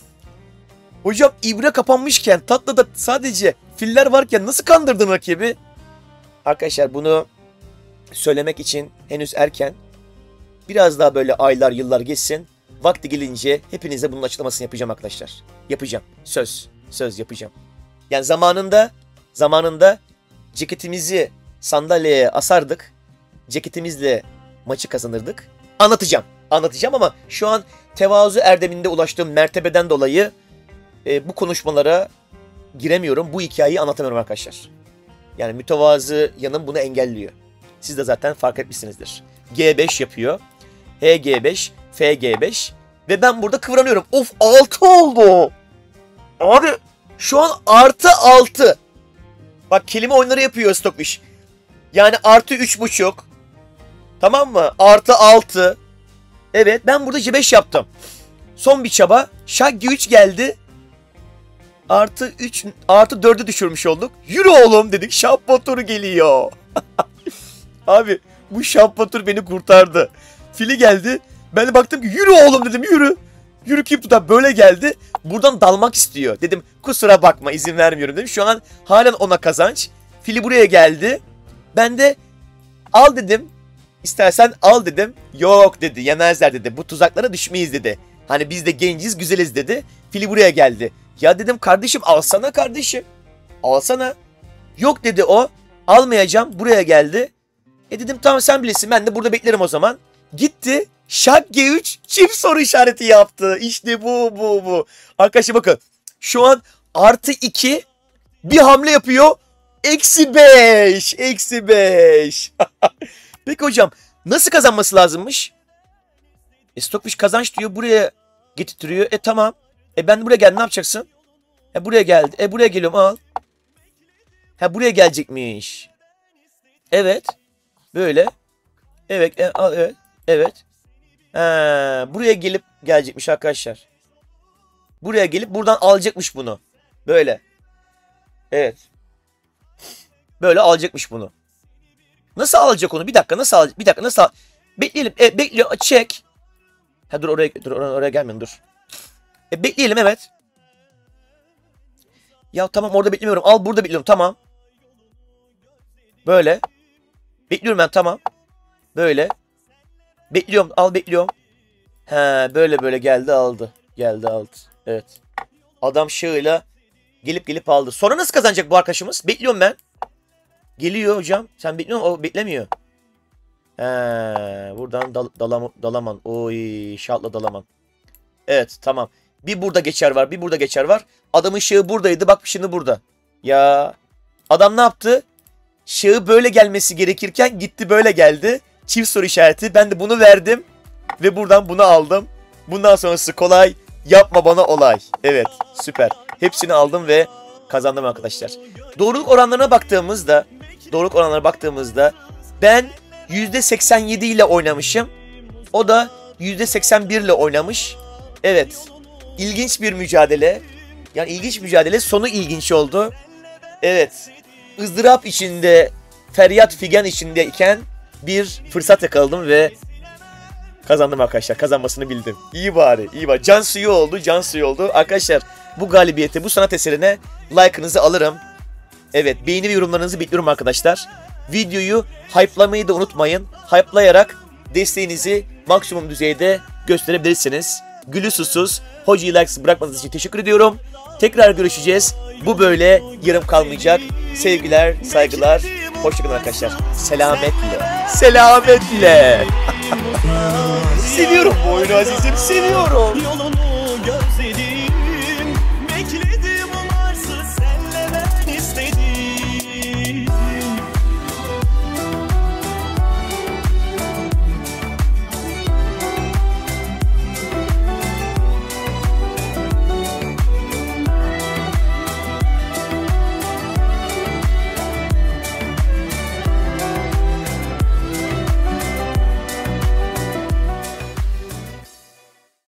Hocam ibre kapanmışken tatlıda sadece filler varken nasıl kandırdın rakibi? Arkadaşlar bunu söylemek için henüz erken. Biraz daha böyle aylar yıllar geçsin. Vakti gelince hepinize bunun açıklamasını yapacağım arkadaşlar. Yapacağım. Söz. Söz yapacağım. Yani zamanında zamanında ceketimizi sandalyeye asardık. Ceketimizle maçı kazanırdık. Anlatacağım. Anlatacağım ama şu an tevazu erdeminde ulaştığım mertebeden dolayı e, bu konuşmalara giremiyorum. Bu hikayeyi anlatamıyorum arkadaşlar. Yani mütevazı yanım bunu engelliyor. Siz de zaten fark etmişsinizdir. G beş yapıyor. H G beş, F G beş ve ben burada kıvranıyorum. Of altı oldu. Abi şu an artı altı. Bak kelime oyunları yapıyor Stockfish. Yani artı üç buçuk. Tamam mı? Artı altı. Evet ben burada C beş yaptım. Son bir çaba. Şah G üç geldi. Artı üç, artı dördü düşürmüş olduk. Yürü oğlum dedik. Şah Batur geliyor. Abi bu Şah Batur beni kurtardı. Fili geldi. Ben de baktım ki yürü oğlum dedim yürü. Yürü kim tutar böyle geldi. Buradan dalmak istiyor. Dedim kusura bakma izin vermiyorum dedim. Şu an halen ona kazanç. Fili buraya geldi. Ben de al dedim. İstersen al dedim. Yok dedi yemezler dedi. Bu tuzaklara düşmeyiz dedi. Hani biz de genciz güzeliz dedi. Fili buraya geldi. Ya dedim kardeşim alsana kardeşim. Alsana. Yok dedi o. Almayacağım buraya geldi. E dedim tamam sen bilirsin ben de burada beklerim o zaman. Gitti. Şah G üç çift soru işareti yaptı. İşte bu bu bu. Arkadaşlar bakın. Şu an artı iki bir hamle yapıyor. Eksi beş. Eksi beş. Peki hocam nasıl kazanması lazımmış? E Stockfish kazanç diyor buraya getirtiyor. E tamam. E ben buraya geldim ne yapacaksın? E buraya geldi. E buraya geliyorum al. Ha buraya gelecekmiş. Evet. Böyle. Evet. E, al, evet. Evet. Ha, buraya gelip gelecekmiş arkadaşlar. Buraya gelip buradan alacakmış bunu. Böyle. Evet. Böyle alacakmış bunu. Nasıl alacak onu? Bir dakika nasıl alacak? Bir dakika nasıl al? Bekleyelim. E, bekliyor. Çek. Ha dur oraya dur oraya, oraya gelmeyin dur. E bekleyelim evet. Ya tamam orada beklemiyorum. Al burada bekliyorum. Tamam. Böyle. Bekliyorum ben tamam. Böyle. Bekliyorum. Al bekliyorum. He böyle böyle geldi aldı. Geldi aldı. Evet. Adam şığıyla gelip gelip aldı. Sonra nasıl kazanacak bu arkadaşımız? Bekliyorum ben. Geliyor hocam. Sen bekliyorsun o beklemiyor. He buradan dal dalam dalaman. Oy şartla dalaman. Evet tamam. Bir burada geçer var. Bir burada geçer var. Adamın şığı buradaydı. Bak şimdi burada. Ya. Adam ne yaptı? Şığı böyle gelmesi gerekirken gitti böyle geldi. Çift soru işareti. Ben de bunu verdim. Ve buradan bunu aldım. Bundan sonrası kolay. Yapma bana olay. Evet süper. Hepsini aldım ve kazandım arkadaşlar. Doğruluk oranlarına baktığımızda. Doğruluk oranlarına baktığımızda. Ben yüzde seksen yedi ile oynamışım. O da yüzde seksen bir ile oynamış. Evet. İlginç bir mücadele. Yani ilginç mücadele. Sonu ilginç oldu. Evet. ızdırap içinde, feryat figan içindeyken bir fırsat yakaladım ve kazandım arkadaşlar. Kazanmasını bildim. İyi bari, iyi bari. Can suyu oldu, can suyu oldu. Arkadaşlar bu galibiyete, bu sanat eserine like'ınızı alırım. Evet, beğeni ve yorumlarınızı bekliyorum arkadaşlar. Videoyu hype'lamayı da unutmayın. Hype'layarak desteğinizi maksimum düzeyde gösterebilirsiniz. Gülü susuz, hocayı likes bırakmadığınız için teşekkür ediyorum. Tekrar görüşeceğiz. Bu böyle yarım kalmayacak. Sevgiler, saygılar. Hoşçakalın arkadaşlar. Selametle. Selametle. Seviyorum bu oyunu azizim. Seviyorum.